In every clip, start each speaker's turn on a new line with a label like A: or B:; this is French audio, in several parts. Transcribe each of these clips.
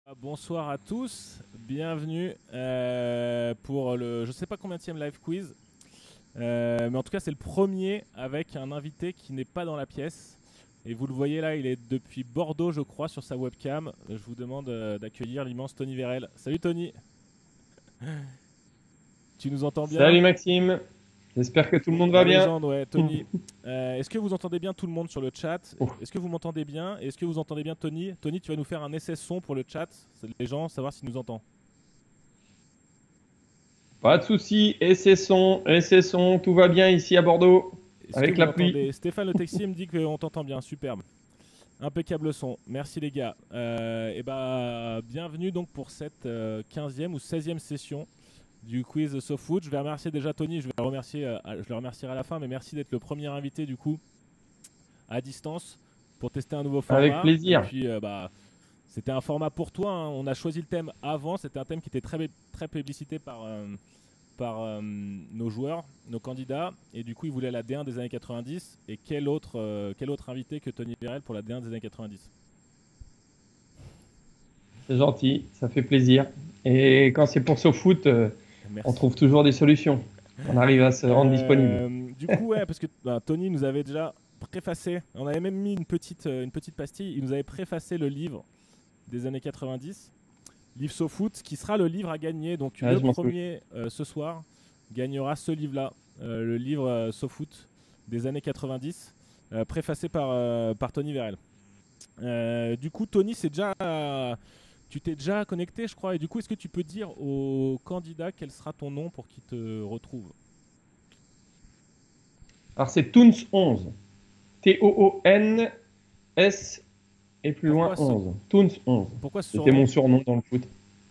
A: Bonsoir à tous, bienvenue pour le je sais pas combienième live quiz, mais en tout cas c'est le premier avec un invité qui n'est pas dans la pièce. Et vous le voyez là, il est depuis Bordeaux je crois sur sa webcam. Je vous demande d'accueillir l'immense Tony Vérel. Salut Tony. Tu nous entends bien?
B: Salut Maxime, j'espère que tout le monde va
A: La
B: bien.
A: légende, ouais, Tony. Est-ce que vous entendez bien tout le monde sur le chat?
B: Ouf.
A: Est-ce que vous m'entendez bien? Est-ce que vous entendez bien Tony? Tony, tu vas nous faire un essai son pour le chat, les gens savoir s'ils nous entendent.
B: Pas de soucis, et c'est son, tout va bien ici à Bordeaux,
A: Est-ce que
B: avec
A: vous
B: la pluie.
A: m'entendez? Stéphane Le Texier me dit qu'on t'entend bien, superbe. Impeccable son, merci les gars. Et bah, bienvenue donc pour cette 15e ou 16e session du quiz SoFoot. Je vais remercier déjà Tony, je vais le remercier, je le remercierai à la fin, mais merci d'être le premier invité du coup à distance pour tester un nouveau
B: Avec
A: format. Et
B: plaisir.
A: puis bah, c'était un format pour toi, hein. On a choisi le thème avant, c'était un thème qui était très plébiscité par nos joueurs, nos candidats, et du coup ils voulaient la D1 des années 90. Et quel autre invité que Tony Vérel pour la D1 des années 90?
B: C'est gentil, ça fait plaisir. Et quand c'est pour SoFoot, on
A: Merci.
B: trouve toujours des solutions. On arrive à se rendre disponible.
A: Du coup, ouais, parce que bah, Tony nous avait déjà préfacé, on avait même mis une petite pastille, il nous avait préfacé le livre des années 90, livre SoFoot, qui sera le livre à gagner. Donc
B: Ah,
A: le
B: je m'en souviens.
A: premier ce soir gagnera ce livre-là, le livre SoFoot des années 90, préfacé par Tony Vérel. Du coup, Tony, tu t'es déjà connecté, je crois. Et du coup, est-ce que tu peux dire au candidat quel sera ton nom pour qu'il te retrouve?
B: Alors c'est Toons 11, Toons et plus loin
A: Pourquoi ce,
B: 11. Toons 11,
A: pourquoi ce
B: c'était mon
A: surnom?
B: surnom dans le foot.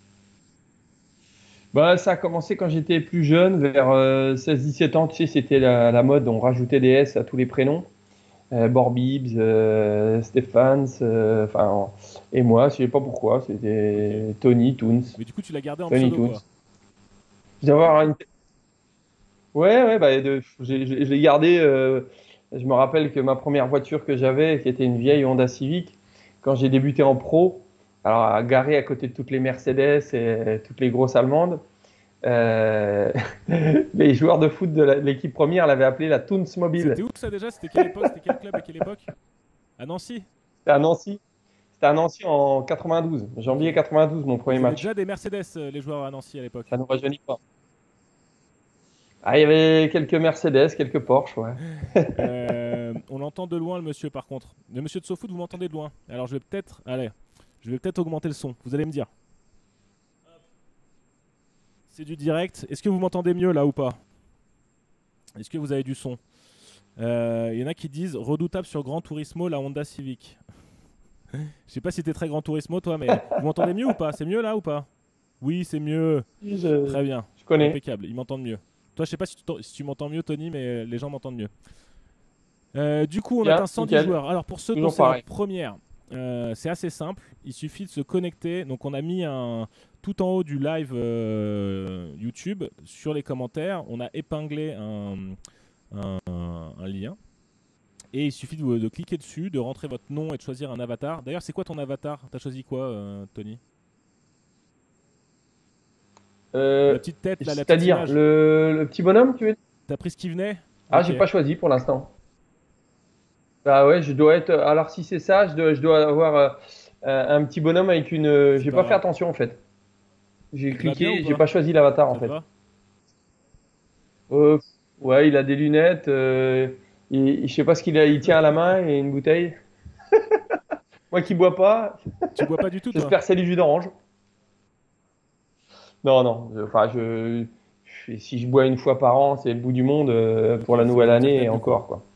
B: Bah, ça a commencé quand j'étais plus jeune, vers 16-17 ans, tu sais, c'était la mode, on rajoutait des S à tous les prénoms. Borbibs, Stephans, et moi, je sais pas pourquoi,
A: Ok.
B: c'était Tony Toons.
A: Mais du coup, tu l'as gardé en
B: Tony
A: pseudo,
B: Toons.
A: quoi.
B: Je dois avoir une... Ouais, ouais, bah, je l'ai gardé. Je me rappelle que ma première voiture que j'avais, qui était une vieille Honda Civic, quand j'ai débuté en pro, alors garée à côté de toutes les Mercedes et toutes les grosses allemandes, euh, les joueurs de foot de l'équipe première l'avaient appelée la Toons Mobile.
A: C'était où ça déjà? C'était quelle époque? C'était quel club à quelle époque? À Nancy?
B: C'était à Nancy. C'était à Nancy en 92,
A: Ok.
B: janvier 92, mon premier
A: Ils avaient
B: match.
A: déjà des Mercedes, les joueurs à Nancy à l'époque.
B: Ça ne rajeunit pas. Ah, il y avait quelques Mercedes, quelques Porsche, ouais.
A: On l'entend de loin, le monsieur, par contre. Le monsieur de SoFoot, vous m'entendez de loin. Alors, je vais peut-être augmenter le son. Vous allez me dire. C'est du direct. Est-ce que vous m'entendez mieux là ou pas? Est-ce que vous avez du son? Il y en a qui disent redoutable sur Gran Turismo, la Honda Civic. Je sais pas si t'es très Gran Turismo, toi, mais vous m'entendez mieux ou pas? C'est mieux là ou pas? Oui, c'est mieux.
B: Je,
A: Très bien.
B: je connais.
A: Impeccable. Ils m'entendent mieux. Toi, je sais pas si tu m'entends mieux, Tony, mais les gens m'entendent mieux. Du coup, on
B: Bien,
A: atteint 110
B: nickel.
A: joueurs. Alors, pour ceux dont
B: Toujours
A: c'est la
B: pareil.
A: première, c'est assez simple. Il suffit de se connecter. Donc, on a mis tout en haut du live YouTube, sur les commentaires, on a épinglé un lien. Et il suffit de cliquer dessus, de rentrer votre nom et de choisir un avatar. D'ailleurs, c'est quoi ton avatar? T'as choisi quoi, Tony? La
B: Euh,
A: petite tête, là, la petite
B: C'est-à-dire,
A: image.
B: le petit bonhomme, tu veux dire?
A: T'as pris ce qui venait?
B: Ah,
A: Ok.
B: j'ai pas choisi pour l'instant. Bah ouais, je dois être. Alors, si c'est ça, je dois avoir un petit bonhomme avec une.
A: C'est
B: J'ai
A: pas
B: pas fait
A: grave.
B: attention en fait. J'ai
A: Il te va bien ou
B: cliqué, j'ai
A: pas?
B: pas choisi l'avatar en
A: Ça te
B: fait.
A: va?
B: Euh, ouais, il a des lunettes. Je sais pas ce qu'il a. Il tient à la main et une bouteille. Moi qui bois pas,
A: Tu bois pas du tout, toi?
B: j'espère que c'est du jus d'orange. Non, non. Si je bois une fois par an, c'est le bout du monde
A: Ok,
B: pour la
A: c'est
B: nouvelle
A: pour dire
B: année et
A: t'aimes du coup.
B: encore quoi.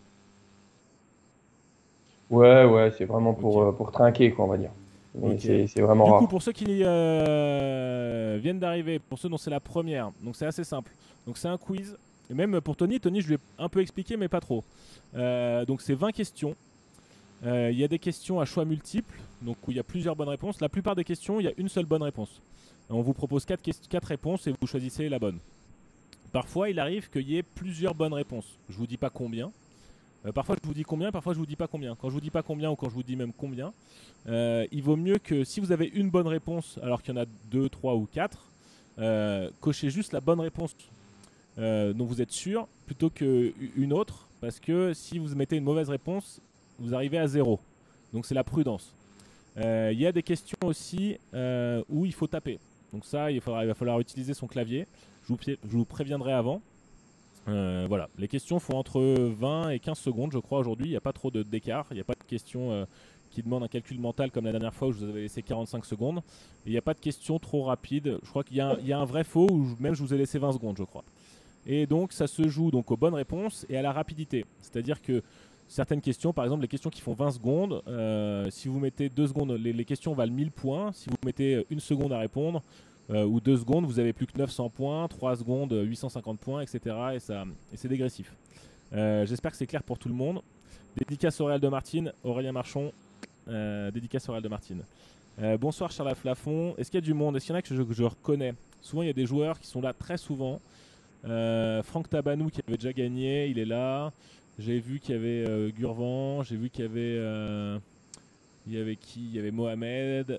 B: Ouais, ouais, c'est vraiment
A: Ok.
B: pour trinquer quoi, on va dire. Mais
A: Ok.
B: c'est vraiment
A: Du coup,
B: rare.
A: pour ceux qui viennent d'arriver, pour ceux dont c'est la première, donc c'est assez simple. Donc c'est un quiz. Et même pour Tony, je lui ai un peu expliqué, mais pas trop. Donc c'est 20 questions. Il y a des questions à choix multiples, donc où il y a plusieurs bonnes réponses. La plupart des questions, il y a une seule bonne réponse. On vous propose 4 réponses et vous choisissez la bonne. Parfois, il arrive qu'il y ait plusieurs bonnes réponses. Je vous dis pas combien, Parfois je vous dis combien, parfois je vous dis pas combien. Quand je vous dis pas combien ou quand je vous dis même combien, il vaut mieux que si vous avez une bonne réponse alors qu'il y en a 2, 3 ou 4, cochez juste la bonne réponse dont vous êtes sûr plutôt qu'une autre, parce que si vous mettez une mauvaise réponse, vous arrivez à zéro. Donc c'est la prudence. Il y a des questions aussi où il faut taper. Donc ça, il va falloir utiliser son clavier. Je vous préviendrai avant. Voilà, les questions font entre 20 et 15 secondes, je crois, aujourd'hui. Il n'y a pas trop d'écart. Il n'y a pas de questions qui demandent un calcul mental comme la dernière fois où je vous avais laissé 45 secondes. Et il n'y a pas de questions trop rapides. Je crois qu'il y a un vrai faux où même je vous ai laissé 20 secondes, je crois. Et donc, ça se joue donc aux bonnes réponses et à la rapidité. C'est-à-dire que certaines questions, par exemple, les questions qui font 20 secondes, si vous mettez 2 secondes, les questions valent 1000 points. Si vous mettez 1 seconde à répondre, ou 2 secondes, vous avez plus que 900 points, 3 secondes, 850 points, etc. Et c'est dégressif. J'espère que c'est clair pour tout le monde. Dédicace Aurélien de Martine, Aurélien Marchon, dédicace Aurélien de Martine. Bonsoir Charles Flafon. Est-ce qu'il y a du monde? Est-ce qu'il y en a que je reconnais? Souvent, il y a des joueurs qui sont là très souvent. Franck Tabanou qui avait déjà gagné, il est là. J'ai vu qu'il y avait Gurvan, j'ai vu qu'il y avait... il y avait qui? Il y avait Mohamed.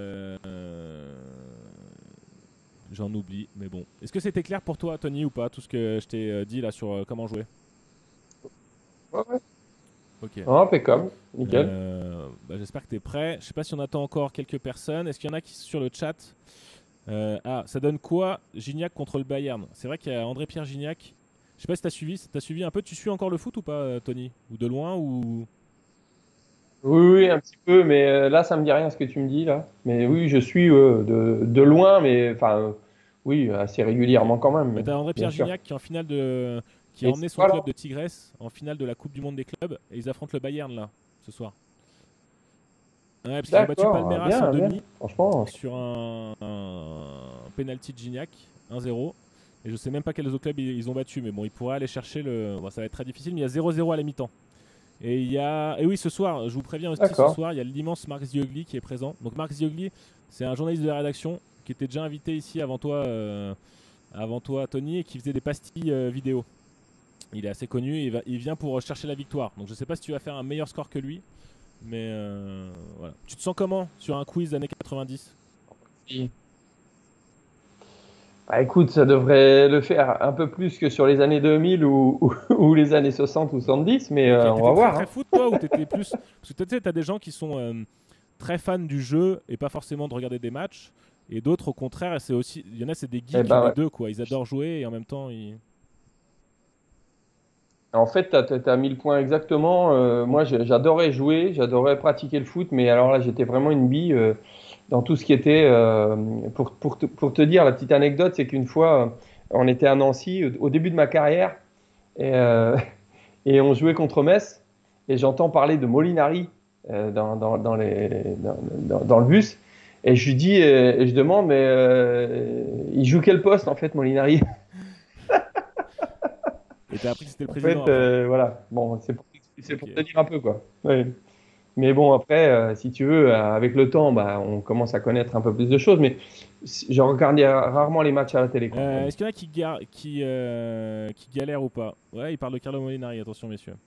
A: J'en oublie, mais bon. Est-ce que c'était clair pour toi, Tony, ou pas, tout ce que je t'ai dit là sur comment jouer?
B: Ouais, ouais.
A: Ok.
B: Impeccable, nickel.
A: J'espère que tu es prêt. Je sais pas si on attend encore quelques personnes. Est-ce qu'il y en a qui sont sur le chat? Ça donne quoi Gignac contre le Bayern? C'est vrai qu'il y a André-Pierre Gignac. Je sais pas si t'as suivi un peu. Tu suis encore le foot ou pas, Tony? Ou de loin ou...
B: Oui, oui, un petit peu, mais là, ça me dit rien ce que tu me dis là. Mais oui, je suis de loin, mais enfin, oui, assez
A: Ok.
B: régulièrement quand même,
A: Bah,
B: mais
A: t'as
B: bien
A: André-Pierre
B: sûr.
A: Gignac qui est en finale de... qui a
B: Et
A: emmené son
B: voilà.
A: club de Tigres en finale de la Coupe du Monde des clubs et ils affrontent le Bayern là ce soir. Ouais, parce qu'ils ont battu
B: D'accord,
A: Palmeiras en
B: bien, bien.
A: demi
B: Franchement,
A: sur un penalty de Gignac, 1-0. Et je sais même pas quels autres clubs ils ont battu, mais bon, ils pourraient aller chercher le. Bon, ça va être très difficile, mais il y a 0-0 à la mi-temps. Et il y a. Et oui, ce soir, je vous préviens aussi, ce
B: d'accord.
A: soir, il y a l'immense Marc Ziogli qui est présent. Donc, Marc Ziogli, c'est un journaliste de la rédaction qui était déjà invité ici avant toi, Tony, et qui faisait des pastilles vidéo. Il est assez connu, il vient pour chercher la victoire. Donc, je sais pas si tu vas faire un meilleur score que lui, mais voilà. Tu te sens comment sur un quiz années 90?
B: Oui. Bah, écoute, ça devrait le faire un peu plus que sur les années 2000 ou les années 60 ou 70, mais
A: Ok,
B: on va
A: t'étais très
B: voir,
A: très
B: hein.
A: foot toi ou t'étais plus... Parce que tu sais, t'as des gens qui sont très fans du jeu et pas forcément de regarder des matchs. Et d'autres au contraire, c'est aussi... il y en a c'est des
B: Eh
A: geeks
B: ben,
A: des
B: ouais.
A: deux quoi. Ils adorent jouer et en même temps ils...
B: En fait, tu as mis le point exactement. Moi, j'adorais jouer, j'adorais pratiquer le foot, mais alors là, j'étais vraiment une bille dans tout ce qui était. Pour te dire, la petite anecdote, c'est qu'une fois, on était à Nancy au début de ma carrière et, et on jouait contre Metz et j'entends parler de Molinari dans le bus. Et je lui dis, et je demande, mais il joue quel poste en fait, Molinari?
A: Et t'as appris que c'était le
B: En
A: président
B: fait,
A: après.
B: voilà. Bon, c'est
A: Ok.
B: pour te dire un peu, quoi. Ouais. Mais bon, après, si tu veux, avec le temps, bah, on commence à connaître un peu plus de choses. Mais je regardais rarement les matchs à la télé, quoi.
A: Est-ce qu'il y en a qui galèrent ou pas? Ouais, il parle de Carlo Molinari, attention messieurs.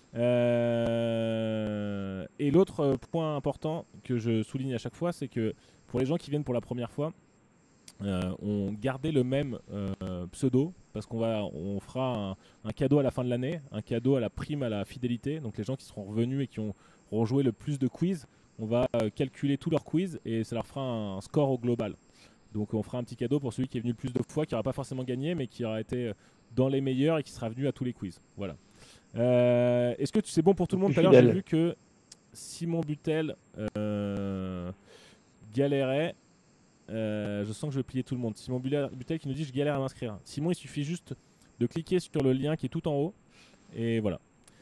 A: Et l'autre point important que je souligne à chaque fois, c'est que pour les gens qui viennent pour la première fois, on gardait le même pseudo parce on fera un cadeau à la fin de l'année, un cadeau à la prime à la fidélité. Donc les gens qui seront revenus et qui auront joué le plus de quiz, on va calculer tous leurs quiz et ça leur fera un score au global. Donc on fera un petit cadeau pour celui qui est venu le plus de fois, qui n'aura pas forcément gagné, mais qui aura été dans les meilleurs et qui sera venu à tous les quiz. Voilà. Est-ce que c'est bon pour tout
B: Le
A: le monde?
B: plus
A: Tout à l'heure, j'ai
B: fidèle.
A: vu que Simon Butel galérait. Je sens que je vais plier tout le monde. Simon Butel qui nous dit je galère à m'inscrire. Simon, il suffit juste de cliquer sur le lien qui est tout en haut. Et voilà.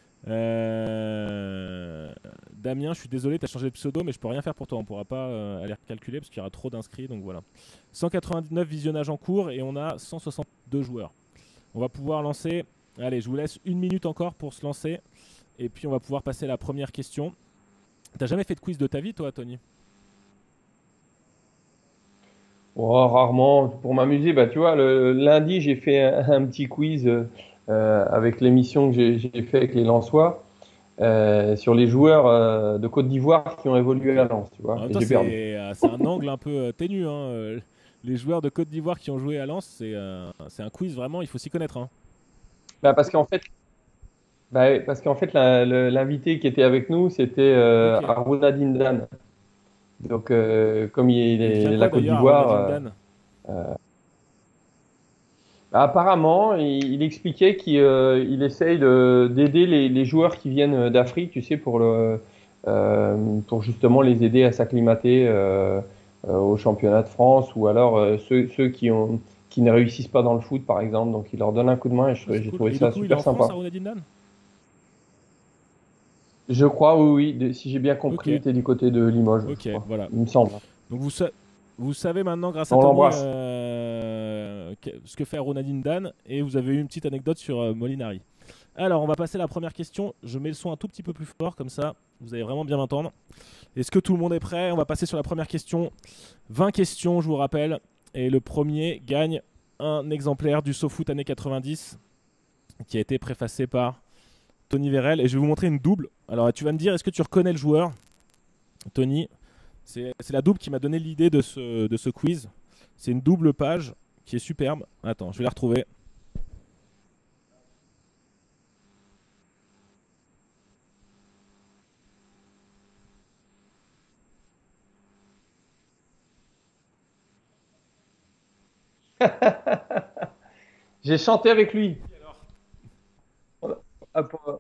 A: Damien, je suis désolé, tu as changé de pseudo, mais je peux rien faire pour toi. On pourra pas aller calculer parce qu'il y aura trop d'inscrits. Donc voilà. 199 visionnages en cours et on a 162 joueurs. On va pouvoir lancer. Allez, je vous laisse 1 minute encore pour se lancer. Et puis on va pouvoir passer à la première question. T'as jamais fait de quiz de ta vie, toi, Tony?
B: Oh, rarement, pour m'amuser. Bah, tu vois, le lundi, j'ai fait un petit quiz avec l'émission que j'ai fait avec les Lensois. sur les joueurs de Côte d'Ivoire qui ont évolué à Lens, tu
A: En
B: vois,
A: même
B: et
A: temps,
B: j'ai perdu.
A: c'est un angle un peu ténu, hein. Les joueurs de Côte d'Ivoire qui ont joué à Lens, c'est un quiz vraiment, il faut s'y connaître, hein.
B: Bah, parce qu'en fait l'invité qui était avec nous, c'était
A: Ok.
B: Aruna Dindan. Donc, comme il
A: Et il vient
B: est
A: quoi
B: la Côte
A: d'ailleurs à
B: d'Ivoire,
A: Ronaldinho?
B: apparemment, il expliquait qu'il essaye d'aider les joueurs qui viennent d'Afrique, tu sais, pour justement les aider à s'acclimater au championnat de France, ou alors ceux qui ne réussissent pas dans le foot, par exemple. Donc, il leur donne un coup de main, et
A: Ah, c'est
B: j'ai
A: cool.
B: trouvé
A: Et du
B: ça
A: coup, il est
B: super
A: en France,
B: sympa.
A: Aruna Dindan?
B: Je crois, oui, oui, si j'ai bien
A: Ok,
B: compris, il était du côté de Limoges, je
A: ok,
B: crois.
A: voilà.
B: Il me semble.
A: Donc vous savez maintenant, grâce à
B: On
A: Tony,
B: l'embrasse.
A: ce que fait Aruna Dindan, et vous avez eu une petite anecdote sur Molinari. Alors, on va passer à la première question. Je mets le son un tout petit peu plus fort, comme ça, vous allez vraiment bien m'entendre. Est-ce que tout le monde est prêt? On va passer sur la première question. 20 questions, je vous rappelle. Et le premier gagne un exemplaire du SoFoot années 90 qui a été préfacé par Tony Vérel. Et je vais vous montrer une double. Alors, tu vas me dire, est-ce que tu reconnais le joueur, Tony? C'est la double qui m'a donné l'idée de ce quiz. C'est une double page qui est superbe. Attends, je vais la retrouver.
B: J'ai chanté avec lui. Ah,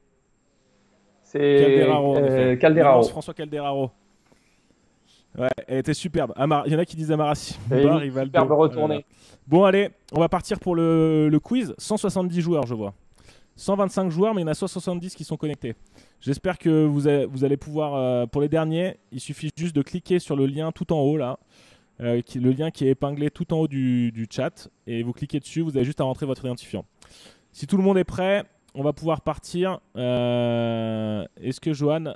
B: C'est
A: Calderaro, en effet. L'immense
B: Calderaro.
A: François Calderaro. Ouais, elle était superbe. Il y en a qui disent Amara
B: Et
A: Simba,
B: une superbe
A: Rivaldo. Oh là là.
B: retournée.
A: Bon, allez, on va partir pour le quiz. 170 joueurs, je vois. 125 joueurs, mais il y en a 170 qui sont connectés. J'espère que vous allez pouvoir, pour les derniers, il suffit juste de cliquer sur le lien tout en haut, là. Le lien qui est épinglé tout en haut du chat. Et vous cliquez dessus, vous avez juste à rentrer votre identifiant. Si tout le monde est prêt, on va pouvoir partir. Est-ce que Johan,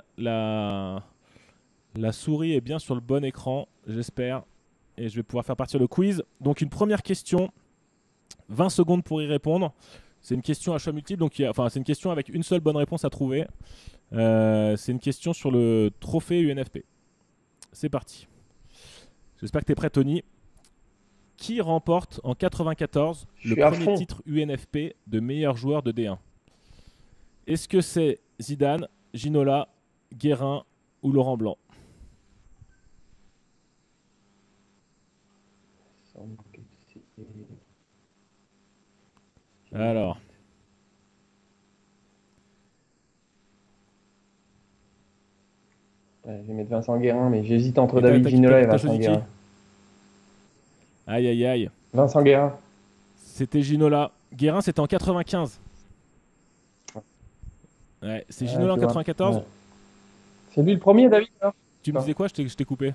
A: la souris est bien sur le bon écran? J'espère. Et je vais pouvoir faire partir le quiz. Donc une première question, 20 secondes pour y répondre. C'est une question à choix multiple, donc c'est une question avec une seule bonne réponse à trouver. C'est une question sur le trophée UNFP. C'est parti. J'espère que tu es prêt, Tony. Qui remporte en 94
B: Je
A: le
B: suis à
A: premier
B: fond.
A: titre UNFP de meilleur joueur de D1? Est-ce que c'est Zidane, Ginola, Guérin ou Laurent Blanc? Alors,
B: Ouais, je vais mettre Vincent Guérin, mais j'hésite entre
A: et
B: David Ginola et
A: t'as
B: Vincent
A: choisi qui?
B: Guérin.
A: Aïe aïe aïe.
B: Vincent Guérin.
A: C'était Ginola. Guérin, c'était en 95. Ouais, c'est
B: Ouais,
A: Ginola en
B: tu vois.
A: 94.
B: Ouais. C'est lui le premier, David, hein?
A: Tu me disais quoi? Je t'ai coupé.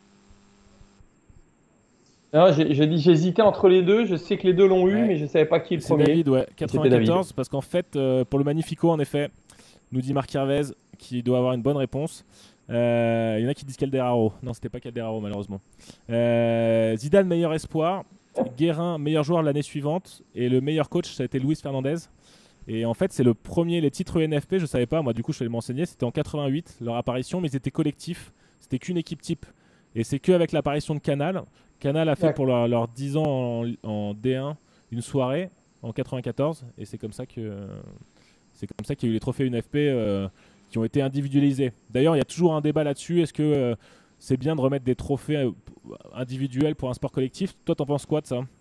B: Non, j'ai dit j'hésitais entre les deux. Je sais que les deux l'ont eu,
A: Ouais,
B: mais je ne savais pas qui est le
A: c'est
B: premier.
A: David, ouais,
B: Et c'était David.
A: 94. Parce qu'en fait, pour le Magnifico, en effet, nous dit Marc Hervez, qui doit avoir une bonne réponse. Il y en a qui disent Calderaro. Non, c'était pas Calderaro, malheureusement. Zidane, meilleur espoir. Guérin, meilleur joueur l'année suivante. Et le meilleur coach, ça a été Luis Fernandez. Et en fait, c'est le premier, les titres UNFP, je savais pas, moi du coup je vais m'enseigner, c'était en 88 leur apparition, mais ils étaient collectifs, c'était qu'une équipe type. Et c'est qu'avec l'apparition de Canal, Canal a fait pour
B: D'accord.
A: leurs 10 ans en D1 une soirée en 94, et c'est comme ça qu'il y a eu les trophées UNFP qui ont été individualisés. D'ailleurs, il y a toujours un débat là-dessus, est-ce que c'est bien de remettre des trophées individuels pour un sport collectif? Toi, t'en penses quoi de ça?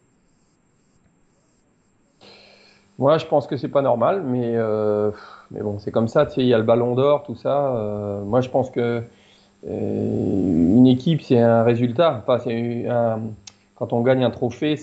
B: Moi, je pense que c'est pas normal, mais bon, c'est comme ça. Tu sais, il y a le Ballon d'Or, tout ça. Moi, je pense que une équipe, c'est un résultat. Enfin, quand on gagne un trophée,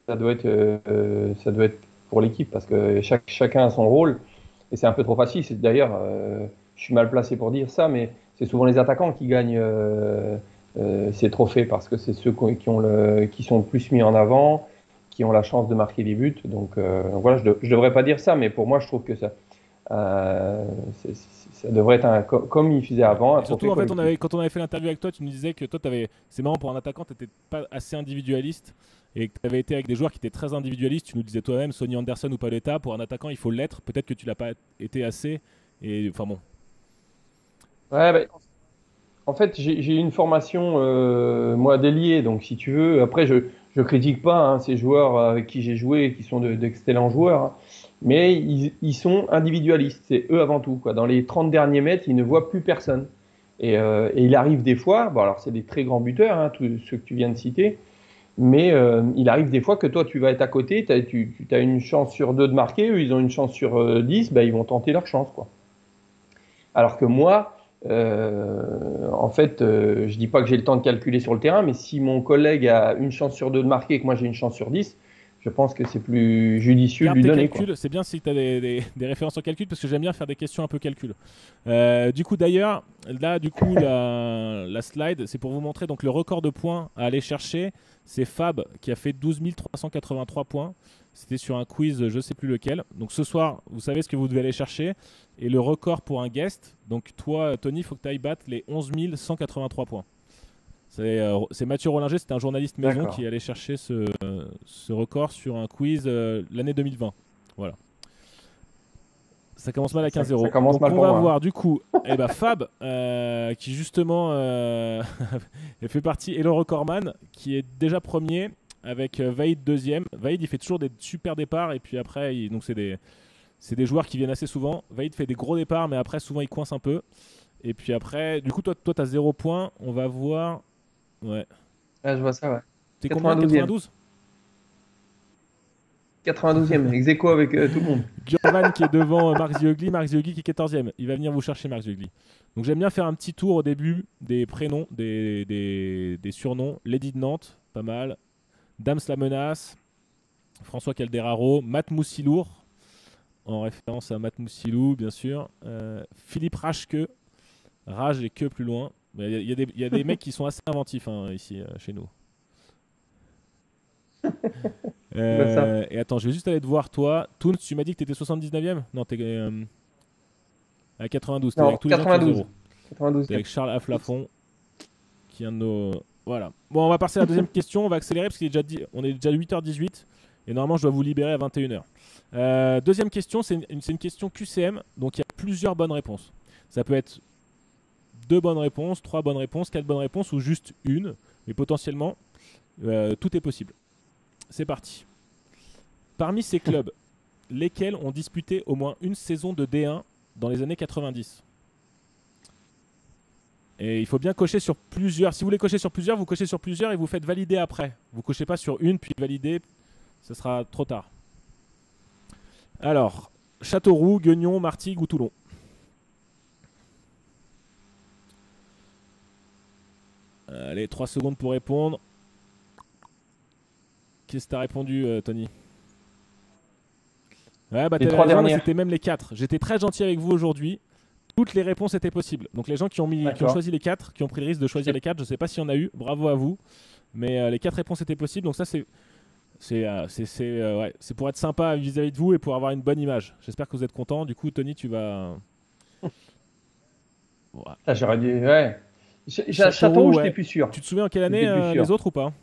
B: ça doit être pour l'équipe parce que chacun a son rôle. Et c'est un peu trop facile. D'ailleurs, je suis mal placé pour dire ça, mais c'est souvent les attaquants qui gagnent ces trophées parce que c'est ceux qui sont le plus mis en avant, qui ont la chance de marquer des buts. Donc voilà, je devrais pas dire ça, mais pour moi, je trouve que euh, ça devrait être comme il faisait
A: Ouais.
B: avant, un
A: Et surtout,
B: trophée
A: en fait,
B: collectif.
A: quand on avait fait l'interview avec toi, tu nous disais que toi, c'est marrant pour un attaquant, tu n'étais pas assez individualiste et que tu avais été avec des joueurs qui étaient très individualistes. Tu nous disais toi-même, Sonny Anderson ou Paoletta, pour un attaquant, il faut l'être. Peut-être que tu l'as pas été assez. Et enfin bon,
B: Ouais, bah, en fait, j'ai eu une formation, moi, déliée. Donc, si tu veux, après, je critique pas hein, ces joueurs avec qui j'ai joué, qui sont d'excellents joueurs, hein. Mais ils sont individualistes. C'est eux avant tout, quoi. Dans les 30 derniers mètres, ils ne voient plus personne. Et il arrive des fois, bon, alors c'est des très grands buteurs, hein, tous ceux que tu viens de citer, mais il arrive des fois que toi, tu vas être à côté, tu as une chance sur deux de marquer, eux, ils ont une chance sur 10, bah, ils vont tenter leur chance, quoi. Alors que moi, en fait, je dis pas que j'ai le temps de calculer sur le terrain, mais si mon collègue a une chance sur deux de marquer et que moi j'ai une chance sur 10, je pense que c'est plus judicieux de
A: Garde
B: lui
A: tes
B: donner, quoi.
A: calculs, c'est bien si tu as des références en calcul parce que j'aime bien faire des questions un peu calcul. Du coup, d'ailleurs, là, du coup, la slide, c'est pour vous montrer donc le record de points à aller chercher. C'est Fab qui a fait 12 383 points. C'était sur un quiz, je sais plus lequel. Donc ce soir, vous savez ce que vous devez aller chercher. Et le record pour un guest, donc toi, Tony, il faut que tu ailles battre les 11 183 points. C'est Mathieu Rollinger, c'était un journaliste maison
B: D'accord.
A: qui allait chercher ce record sur un quiz l'année 2020. Voilà. Ça commence mal à
B: Ça
A: 15-0.
B: commence
A: Donc
B: mal
A: on
B: pour
A: va
B: moi, hein.
A: voir du coup Fab, qui justement fait partie, et le recordman, qui est déjà premier avec Vaïd deuxième. Vaïd il fait toujours des super départs et puis après, donc c'est des joueurs qui viennent assez souvent. Vaïd fait des gros départs mais après souvent il coince un peu. Et puis après, du coup toi tu as 0 points. On va voir. Ouais.
B: Ah, je vois ça, ouais.
A: T'es combien?
B: 92e.
A: 92?
B: 92e, ex aequo avec tout le monde.
A: Gurvan qui est devant Marc Ziogli. Marc Ziogli qui est 14e. Il va venir vous chercher, Marc Ziogli. Donc j'aime bien faire un petit tour au début des prénoms, des surnoms. Lady de Nantes, pas mal. Dams la menace. François Calderaro. Matt Moussilour, en référence à Matt Moussilou, bien sûr. Philippe Rachke. Rage et que plus loin. Il y a des mecs qui sont assez inventifs hein, ici, chez nous.
B: Je vois ça.
A: Et attends, je vais juste aller te voir, toi. Toons, tu m'as dit que tu étais 79e? Non, t'es à 92. T'es
B: Non,
A: avec tous les gens qui ont
B: 92.
A: 0. T'es
B: 92e.
A: avec Charles Aflafont, qui est un de nos. Voilà. Bon, on va passer à la deuxième question. On va accélérer parce on est déjà 8h18. Et normalement, je dois vous libérer à 21h. Deuxième question, c'est une question QCM. Donc, il y a plusieurs bonnes réponses. Ça peut être 2 bonnes réponses, 3 bonnes réponses, 4 bonnes réponses ou juste une. Mais potentiellement, tout est possible. C'est parti. Parmi ces clubs, lesquels ont disputé au moins une saison de D1 dans les années 90? Et il faut bien cocher sur plusieurs. Si vous voulez cocher sur plusieurs, vous cochez sur plusieurs et vous faites valider après. Vous cochez pas sur une puis valider, ce sera trop tard. Alors, Châteauroux, Guignon, Martigues ou Toulon? Allez, 3 secondes pour répondre. Qu'est-ce que t'as répondu, Tony? Ouais, bah
B: Les
A: t'avais
B: trois
A: raison, et
B: dernières.
A: c'était même les 4. J'étais très gentil avec vous aujourd'hui. Toutes les réponses étaient possibles. Donc les gens qui ont
B: D'accord.
A: choisi les 4, qui ont pris le risque de choisir les 4, je ne sais pas s'il y en a eu, bravo à vous. Mais les 4 réponses étaient possibles. Donc ça, c'est pour être sympa vis-à-vis de vous et pour avoir une bonne image. J'espère que vous êtes contents. Du coup, Tony, tu vas. Voilà.
B: Ah, j'aurais dû. Ouais. Châteauroux,
A: Châteauroux,
B: j'étais
A: ouais.
B: plus sûr.
A: Tu te souviens en quelle année
B: J'étais plus sûr.
A: les autres ou pas?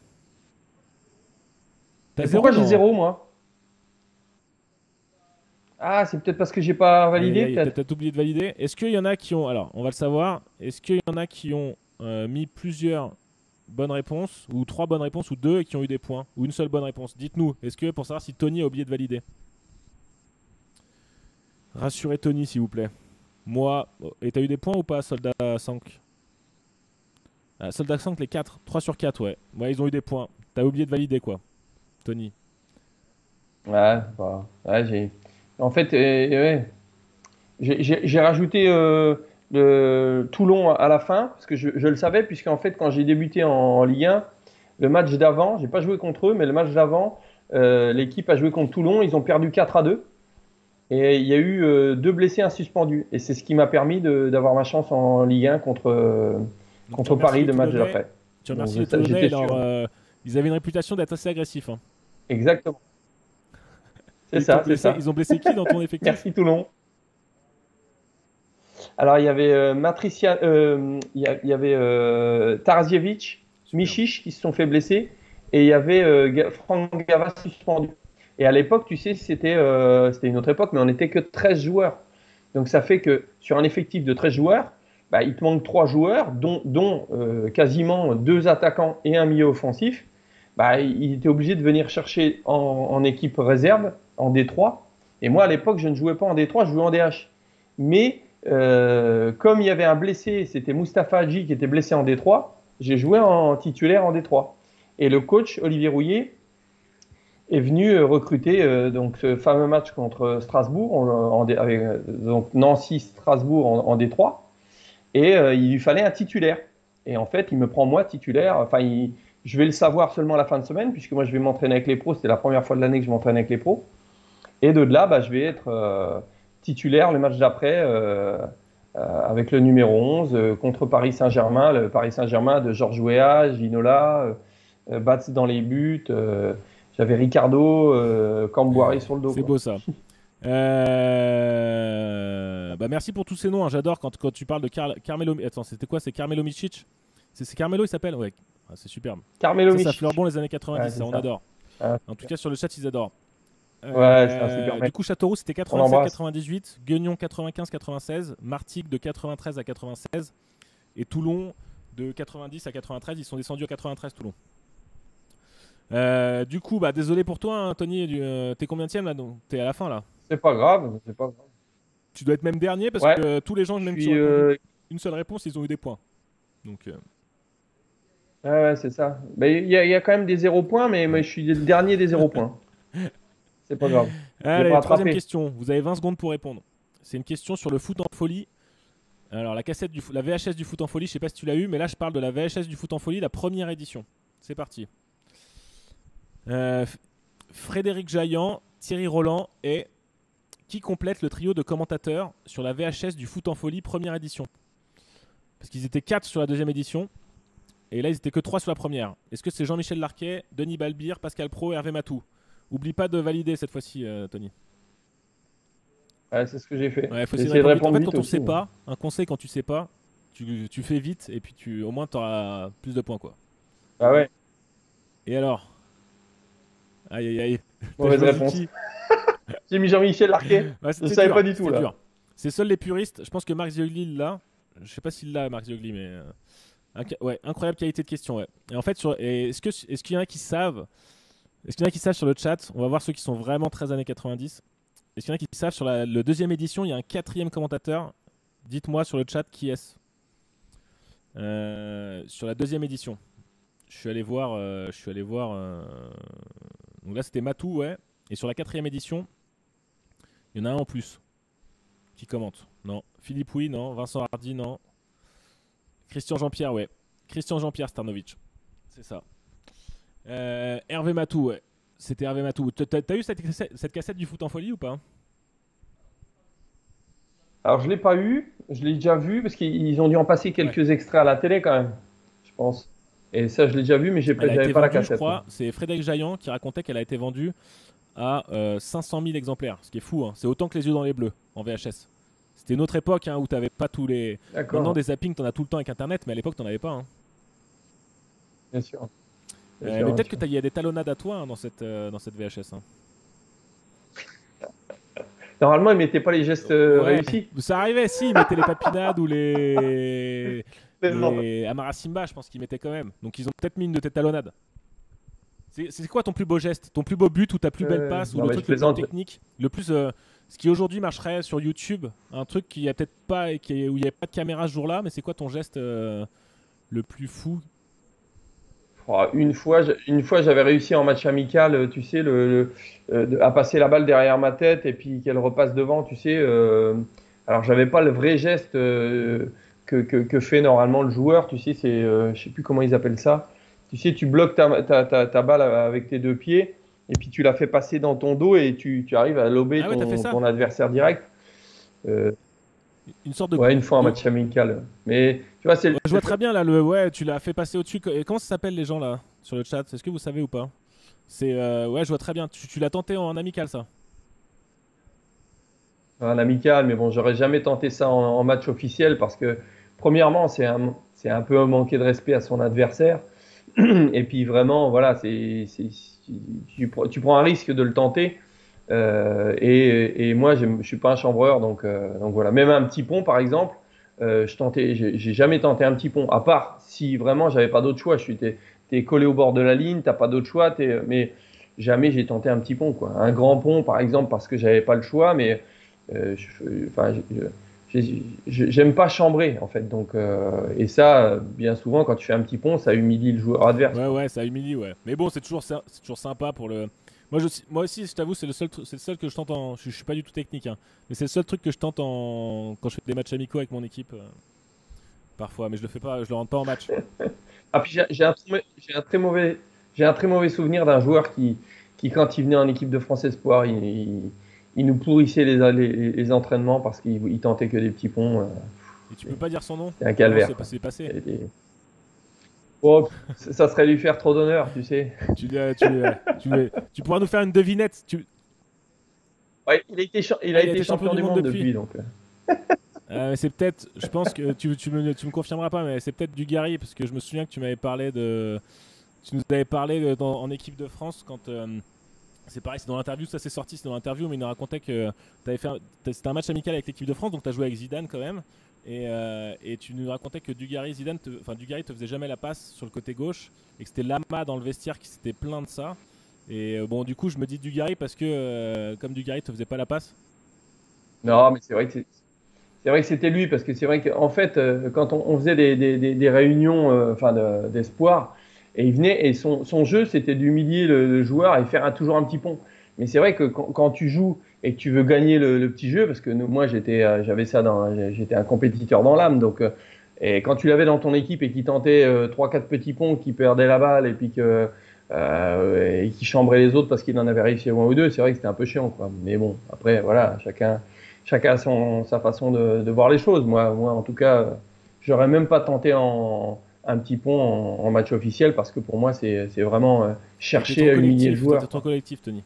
A: T'as
B: Et pourquoi
A: 0?
B: j'ai
A: Non.
B: zéro, moi? Ah, c'est peut-être parce que j'ai pas
A: Aïe, aïe,
B: validé,
A: aïe, t'as
B: peut-être.
A: peut-être oublié de valider. Est-ce qu'il y en a qui ont. Alors, on va le savoir. Est-ce qu'il y en a qui ont mis plusieurs bonnes réponses, ou 3 bonnes réponses, ou 2 et qui ont eu des points, ou une seule bonne réponse? Dites-nous. Est-ce que pour savoir si Tony a oublié de valider? Rassurez Tony, s'il vous plaît. Moi. Et t'as eu des points ou pas, Soldat 5? Soldat 5, les 4. 3 sur 4, ouais. Ouais, ils ont eu des points. T'as oublié de valider, quoi, Tony.
B: Ouais, bah, ouais, j'ai. En fait, ouais. J'ai rajouté le Toulon à la fin, parce que je le savais, puisqu'en fait, quand j'ai débuté en Ligue 1, le match d'avant, j'ai pas joué contre eux, mais le match d'avant, l'équipe a joué contre Toulon, ils ont perdu 4-2, et il y a eu 2 blessés, un suspendu. Et c'est ce qui m'a permis d'avoir ma chance en Ligue 1
A: Donc tu
B: contre
A: remercies
B: Paris
A: les
B: le match
A: Toulonnais.
B: d'après.
A: Tu
B: Donc
A: remercies les Toulonnais.
B: j'étais sûr.
A: Ils avaient une réputation d'être assez agressifs, hein.
B: Exactement. C'est
A: Et
B: ça, c'est ça.
A: ils ont blessé qui dans ton effectif?
B: Merci Toulon. Alors, il y avait il y avait Taraziewicz,
A: Superbe.
B: Michiche qui se sont fait blesser, et il y avait Franck Gavas suspendu. Et à l'époque, tu sais, c'était une autre époque, mais on n'était que 13 joueurs. Donc ça fait que sur un effectif de 13 joueurs, bah, il te manque 3 joueurs, dont quasiment 2 attaquants et un milieu offensif. Bah, il était obligé de venir chercher en équipe réserve, en D3. Et moi, à l'époque, je ne jouais pas en D3, je jouais en DH. Mais comme il y avait un blessé, c'était Mustapha Hadji qui était blessé en D3, j'ai joué en titulaire en D3. Et le coach, Olivier Rouillet, est venu recruter donc ce fameux match contre Strasbourg, avec donc Nancy-Strasbourg en D3. Et il lui fallait un titulaire. Et en fait, il me prend moi titulaire. Enfin, je vais le savoir seulement à la fin de semaine, puisque moi, je vais m'entraîner avec les pros. C'était la première fois de l'année que je m'entraîne avec les pros. Et de là, bah, je vais être titulaire le match d'après avec le numéro 11 contre Paris Saint-Germain. Le Paris Saint-Germain de Georges Weah, Ginola, Bats dans les buts. J'avais Ricardo, Camboire sur le dos.
A: C'est
B: quoi.
A: beau ça. Bah merci pour tous ces noms. Hein. J'adore quand tu parles de Carmelo. Attends, c'était quoi? C'est Carmelo Micic? C'est Carmelo, il s'appelle? Ouais, ah, c'est superbe.
B: Carmelo
A: Ça
B: Micic.
A: fleure bon les années 90,
B: Ouais,
A: ça on
B: ça.
A: adore.
B: Ah,
A: En tout cas, sur le chat, ils adorent.
B: ouais, c'est un super
A: Du
B: mec.
A: coup, Châteauroux, c'était
B: On l'embrasse.
A: 87-98, Guignon 95-96, Martigues de 93 à 96 et Toulon de 90 à 93. Ils sont descendus à 93, Toulon. Du coup, bah désolé pour toi, hein, Tony. T'es combienième là? T'es à la fin là.
B: C'est pas grave, c'est pas grave.
A: Tu dois être même dernier parce
B: Ouais,
A: que tous les gens
B: je
A: même qui
B: suis.
A: ont répondu une seule réponse, ils ont eu des points. Donc,
B: Ouais, ouais, c'est ça. Mais il y a quand même des 0 points, mais
A: ouais.
B: je suis le dernier des 0 points. C'est pas grave. Je vais me
A: Allez, troisième
B: rattraper.
A: question. Vous avez 20 secondes pour répondre. C'est une question sur le foot en folie. Alors, la VHS du foot en folie, je sais pas si tu l'as eu, mais là, je parle de la VHS du foot en folie, la première édition. C'est parti. Frédéric Jaillant, Thierry Roland et qui complète le trio de commentateurs sur la VHS du foot en folie première édition. Parce qu'ils étaient 4 sur la deuxième édition. Et là, ils étaient que 3 sur la première. Est-ce que c'est Jean-Michel Larquet, Denis Balbir, Pascal Pro, Hervé Matou? Oublie pas de valider cette fois-ci, Tony.
B: Ouais, c'est ce que j'ai fait.
A: Ouais, faut
B: J'ai
A: essayer de
B: essayé de
A: répondre vite. En
B: répondre
A: fait,
B: vite
A: quand on
B: aussi.
A: sait pas, un conseil quand tu sais pas, tu fais vite et puis au moins tu auras plus de points quoi.
B: Ah ouais,
A: Et alors? Aïe aïe aïe. T'as
B: mauvaise
A: choisi
B: réponse.
A: qui?
B: J'ai mis Jean-Michel Larquet.
A: Ouais,
B: Je
A: c'était
B: savais
A: dur,
B: pas du tout
A: c'était
B: là.
A: dur. C'est seuls les puristes. Je pense que Marc Ziogli l'a. Je sais pas s'il l'a, Marc Ziogli, mais ouais, incroyable qualité de question. Ouais. Et en fait, est-ce qu'il y en a qui savent? Est-ce qu'il y en a qui savent sur le chat? On va voir ceux qui sont vraiment très années 90. Est-ce qu'il y en a qui savent sur le deuxième édition? Il y a un quatrième commentateur. Dites-moi sur le chat qui est-ce sur la deuxième édition. Je suis allé voir. Donc là, c'était Matou, ouais. Et sur la quatrième édition, il y en a un en plus qui commente. Non. Philippe, oui, non. Vincent Hardy, non. Christian Jean-Pierre, ouais. Christian Jean-Pierre Starnovic. C'est ça. Hervé Matou, ouais. C'était Hervé Matou. T'as eu cette cassette du foot en folie ou pas?
B: Alors je l'ai pas eu, je l'ai déjà vu parce qu'ils ont dû en passer
A: Ouais.
B: quelques extraits à la télé quand même, je pense. Et ça, je l'ai déjà vu, mais
A: Elle a
B: j'avais
A: été
B: pas la
A: vendue, je
B: cassette.
A: crois. C'est Frédéric Jaillant qui racontait qu'elle a été vendue à 500 000 exemplaires. Ce qui est fou, hein. C'est autant que Les Yeux dans les Bleus en VHS. C'était une autre époque hein, où t'avais pas tous les. Maintenant,
B: D'accord,
A: des zappings, t'en as tout le temps avec Internet, mais à l'époque, t'en avais pas. Hein.
B: bien sûr. Bien
A: Mais
B: sûr, bien
A: peut-être
B: sûr.
A: qu'il y a des talonnades à toi hein, dans cette VHS. Hein.
B: Normalement, ils mettaient pas les gestes
A: Ouais,
B: réussis.
A: ça arrivait, si, ils mettaient les papinades ou les.
B: Non.
A: Les Amara Simba, je pense qu'ils mettaient quand même. Donc ils ont peut-être mis une de tes talonnades. C'est quoi ton plus beau geste? Ton plus beau but ou ta plus belle passe ou
B: Non,
A: le
B: mais je
A: truc le plus
B: plaisante.
A: technique? Le plus. Ce qui aujourd'hui marcherait sur YouTube, un truc qui a peut-être pas, où il n'y avait pas de caméra ce jour-là, mais c'est quoi ton geste le plus fou?
B: Oh, une fois, j'avais réussi en match amical, tu sais, à passer la balle derrière ma tête et puis qu'elle repasse devant, tu sais. Alors, j'avais pas le vrai geste que fait normalement le joueur, tu sais, je sais plus comment ils appellent ça. Tu sais, tu bloques ta balle avec tes 2 pieds et puis tu la fais passer dans ton dos et tu arrives à lober
A: Ah ouais, t'as fait ça?
B: ton adversaire direct. Euh,
A: Une sorte
B: ouais, une fois en match amical. Mais tu vois,
A: Ouais, je vois très bien là, ouais, tu l'as fait passer au-dessus. Comment ça s'appelle les gens là sur le chat? Est-ce que vous savez ou pas? Ouais, je vois très bien. Tu l'as tenté en amical ça?
B: un amical, mais bon, j'aurais jamais tenté ça en match officiel parce que, premièrement, c'est un peu un manquer de respect à son adversaire. Et puis, vraiment, voilà, tu prends un risque de le tenter. Et moi, je suis pas un chambreur, donc voilà. Même un petit pont, par exemple, j'ai jamais tenté un petit pont, à part si vraiment j'avais pas d'autre choix. T'es collé au bord de la ligne, t'as pas d'autre choix, mais jamais j'ai tenté un petit pont, quoi. Un grand pont, par exemple, parce que j'avais pas le choix, mais enfin, j'aime pas chambrer, en fait. Donc, et ça, bien souvent, quand tu fais un petit pont, ça humilie le joueur adverse,
A: Ouais,
B: quoi.
A: ouais, ça humilie, ouais. Mais bon, c'est toujours sympa pour le. Moi aussi, je t'avoue, c'est le seul que je tente en. Je suis pas du tout technique, hein, mais c'est le seul truc que je tente quand je fais des matchs amicaux avec mon équipe, parfois. Mais je le fais pas, je le rentre pas en match.
B: Ah, puis j'ai un très mauvais, j'ai un très mauvais souvenir d'un joueur qui, quand il venait en équipe de France Espoir, il nous pourrissait les entraînements parce qu'il tentait que des petits ponts.
A: Et tu peux pas dire son nom?
B: C'était un
A: Ah non,
B: calvaire, quoi.
A: c'est passé.
B: Oh, ça serait lui faire trop d'honneur, tu sais.
A: Tu pourras nous faire une devinette.
B: Ouais, il
A: Ah,
B: a
A: il a
B: été
A: été champion
B: champion
A: du
B: du
A: monde
B: monde
A: depuis.
B: depuis, donc.
A: Mais c'est peut-être, je pense que tu me confirmeras pas, mais c'est peut-être Dugarry, parce que je me souviens que tu nous avais parlé en équipe de France quand, c'est pareil, c'est dans l'interview, ça s'est sorti, c'est dans l'interview, mais il nous racontait que c'était un match amical avec l'équipe de France, donc tu as joué avec Zidane quand même, et tu nous racontais que Dugarry te faisait jamais la passe sur le côté gauche, et que c'était Lama dans le vestiaire qui s'était plaint de ça. Et bon, du coup, je me dis Dugarry parce que comme Dugarry te faisait pas la passe.
B: Non, mais c'est vrai que c'était lui, parce que c'est vrai qu'en fait, quand on faisait des réunions enfin d'espoir, et il venait, et son jeu, c'était d'humilier le joueur et faire toujours un petit pont. Mais c'est vrai que quand tu joues et que tu veux gagner le petit jeu, parce que moi, j'avais ça j'étais un compétiteur dans l'âme, donc, et quand tu l'avais dans ton équipe et qu'il tentait 3-4 petits ponts, qui perdait la balle et qui chambrait les autres parce qu'il en avait réussi un ou deux, c'est vrai que c'était un peu chiant, quoi. Mais bon, après, voilà, chacun a sa façon de voir les choses. Moi, en tout cas, j'aurais même pas tenté un petit pont en match officiel parce que pour moi, c'est vraiment
A: T'étais
B: chercher
A: trop
B: à humilier le
A: collectif,
B: joueur, quoi.
A: Tony.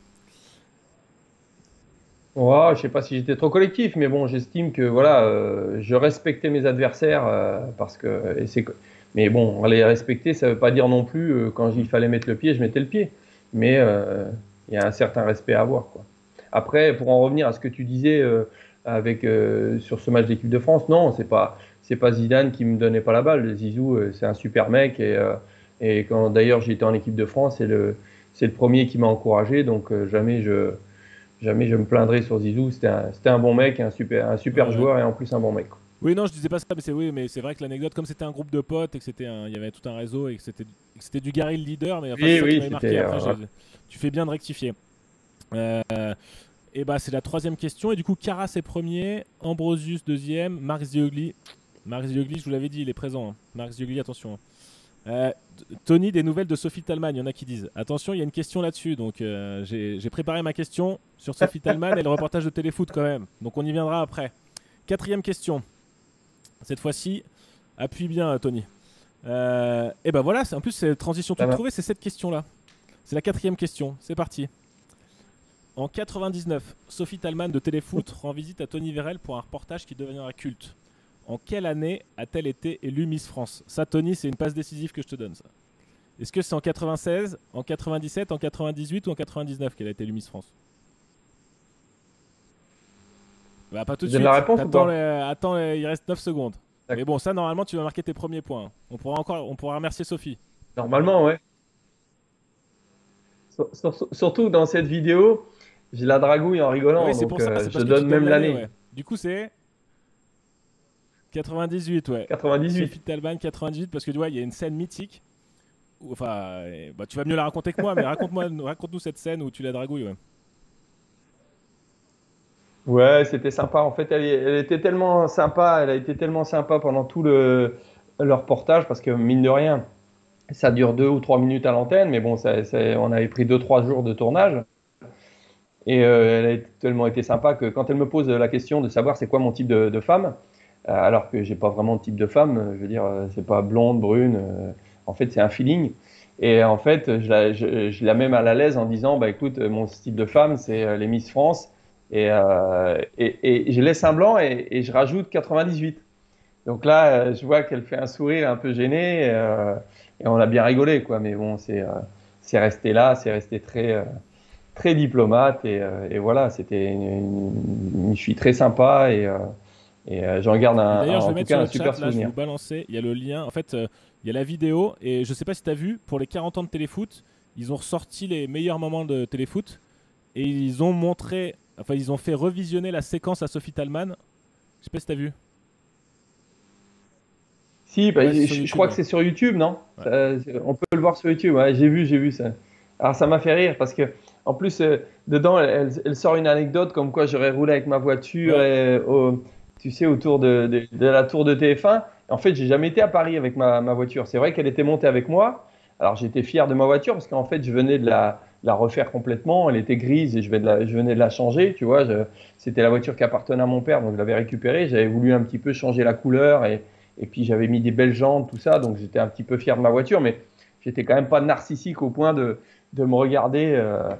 B: Ouais, je sais pas si j'étais trop collectif, mais bon, j'estime que voilà, je respectais mes adversaires parce que mais bon, les respecter, ça veut pas dire non plus quand il fallait mettre le pied, je mettais le pied. Mais il y a un certain respect à avoir, quoi. Après, pour en revenir à ce que tu disais sur ce match d'équipe de France, non, c'est pas Zidane qui me donnait pas la balle. Zizou, c'est un super mec et quand d'ailleurs j'étais en équipe de France, c'est le premier qui m'a encouragé, donc jamais je me plaindrai sur Zizou. C'était un bon mec, un
A: Ouais,
B: super
A: ouais.
B: joueur et en plus un bon mec, quoi.
A: Oui, non, je disais pas ça, mais c'est vrai que l'anecdote, comme c'était un groupe de potes et que il y avait tout un réseau et que c'était Dugarry le leader, mais enfin c'est
B: Oui,
A: ça qui
B: oui,
A: m'avait marqué. Après, tu fais bien de rectifier. Euh, et bah c'est la troisième question. Et du coup, Carras est premier, Ambrosius deuxième, Marc Ziogli. Marc Ziogli, je vous l'avais dit, il est présent, hein. Marc Ziogli, attention, hein. Tony, des nouvelles de Sophie Talman, il y en a qui disent. Attention, il y a une question là-dessus, donc j'ai préparé ma question sur Sophie Talman et le reportage de Téléfoot quand même. Donc on y viendra après. Quatrième question. Cette fois-ci, appuie bien, Tony. Et ben voilà, en plus c'est transition
B: Ça
A: toute
B: va.
A: trouvée, c'est cette question-là. C'est la quatrième question. C'est parti. En 99, Sophie Talman de Téléfoot rend visite à Tony Vérel pour un reportage qui deviendra culte. En quelle année a-t-elle été élue Miss France? Ça, Tony, c'est une passe décisive que je te donne, ça. Est-ce que c'est en 96, en 97, en 98 ou en 99 qu'elle a été élue Miss France? Bah, pas tout
B: Je
A: de
B: donne la
A: suite.
B: réponse ou pas?
A: Attends, il reste 9 secondes. Mais
B: D'accord.
A: bon, ça, normalement, tu vas marquer tes premiers points. On pourra remercier Sophie.
B: Normalement, ouais. Surtout dans cette vidéo, j'ai la dragouille en
A: Ah oui,
B: rigolant,
A: c'est
B: donc
A: pour ça, c'est
B: je
A: parce que tu
B: donne
A: donnes
B: même
A: l'année,
B: l'année.
A: ouais. Du coup, c'est 98, ouais.
B: 98.
A: Sophie Talman, 98, parce que tu vois, il y a une scène mythique. Enfin, bah, tu vas mieux la raconter que moi, mais raconte-nous cette scène où tu la dragouilles, ouais.
B: Ouais, c'était sympa. En fait, elle était tellement sympa, elle a été tellement sympa pendant tout le reportage parce que mine de rien, ça dure 2 ou 3 minutes à l'antenne, mais bon, on avait pris 2, 3 jours de tournage. Et elle a tellement été sympa que quand elle me pose la question de savoir c'est quoi mon type de femme, alors que j'ai pas vraiment de type de femme, je veux dire, c'est pas blonde, brune, en fait c'est un feeling. Et en fait, je la mets mal à l'aise en disant, bah écoute, mon style de femme c'est les Miss France, et je laisse un blanc et je rajoute 98. Donc là, je vois qu'elle fait un sourire un peu gêné, et on a bien rigolé, quoi. Mais bon, c'est resté là, c'est resté très diplomate et voilà, c'était une fille très sympa Et j'en garde
A: D'ailleurs, je vais
B: en tout
A: mettre sur
B: cas un
A: le
B: super
A: chat, là, je vais
B: souvenir.
A: vous balancer. Il y a le lien. En fait, il y a la vidéo. Et je sais pas si tu as vu, pour les 40 ans de téléfoot, ils ont ressorti les meilleurs moments de téléfoot. Et ils ont montré. Enfin, ils ont fait revisionner la séquence à Sophie Talman. Je sais pas si tu as vu.
B: Si, bah,
A: Ouais, c'est sur
B: je
A: YouTube.
B: crois que
A: Ouais.
B: c'est sur YouTube, non?
A: Ouais.
B: On peut le voir sur YouTube. Ouais, j'ai vu ça. Alors ça m'a fait rire parce que en plus dedans elle sort une anecdote comme quoi j'aurais roulé avec ma voiture
A: Ouais.
B: tu sais autour de la tour de TF1. En fait, j'ai jamais été à Paris avec ma voiture. C'est vrai qu'elle était montée avec moi. Alors j'étais fier de ma voiture parce qu'en fait je venais de la refaire complètement. Elle était grise et je venais de la changer. Tu vois, c'était la voiture qui appartenait à mon père, donc je l'avais récupérée. J'avais voulu un petit peu changer la couleur et puis j'avais mis des belles jantes, tout ça, donc j'étais un petit peu fier de ma voiture, mais j'étais quand même pas narcissique au point de me regarder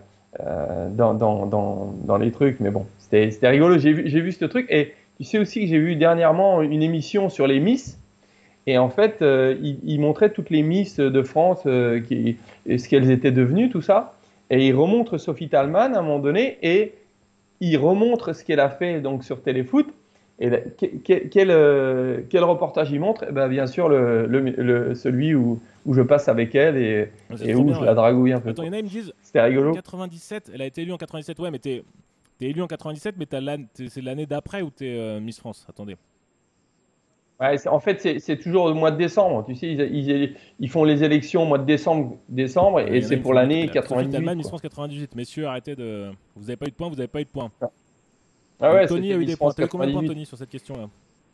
B: dans les trucs. Mais bon, c'était rigolo. J'ai vu ce truc. Et tu sais aussi que j'ai vu dernièrement une émission sur les Miss. Et en fait, il montrait toutes les Miss de France, et ce qu'elles étaient devenues, tout ça. Et il remontre Sophie Talman à un moment donné. Et il remontre ce qu'elle a fait donc sur Téléfoot. Et quel reportage il montre? Eh ben, bien sûr, celui où je passe avec elle
A: Ouais, c'est
B: et
A: trop
B: où
A: bien,
B: je
A: ouais.
B: la dragouille un peu,
A: Attends, il y
B: quoi.
A: en a, ils me disent
B: C'était rigolo.
A: 97. Elle a été élue en 97. Ouais, mais t'es élu en 97, mais c'est l'année d'après où t'es Miss France. Attendez.
B: Ouais, en fait, c'est toujours au mois de décembre. Tu sais, ils font les élections au mois de décembre
A: Il
B: et
A: y en a,
B: c'est
A: ils me
B: pour
A: font des trucs
B: l'année
A: là. Sophie Talman,
B: 98,
A: Miss
B: quoi.
A: France 98. Messieurs, arrêtez de. Vous avez pas eu de points, vous avez pas eu de points.
B: Ah
A: Donc
B: ouais,
A: Tony
B: c'était
A: a eu
B: Miss
A: des points.
B: France
A: T'as eu combien de points,
B: 98.
A: Tony, sur cette question-là?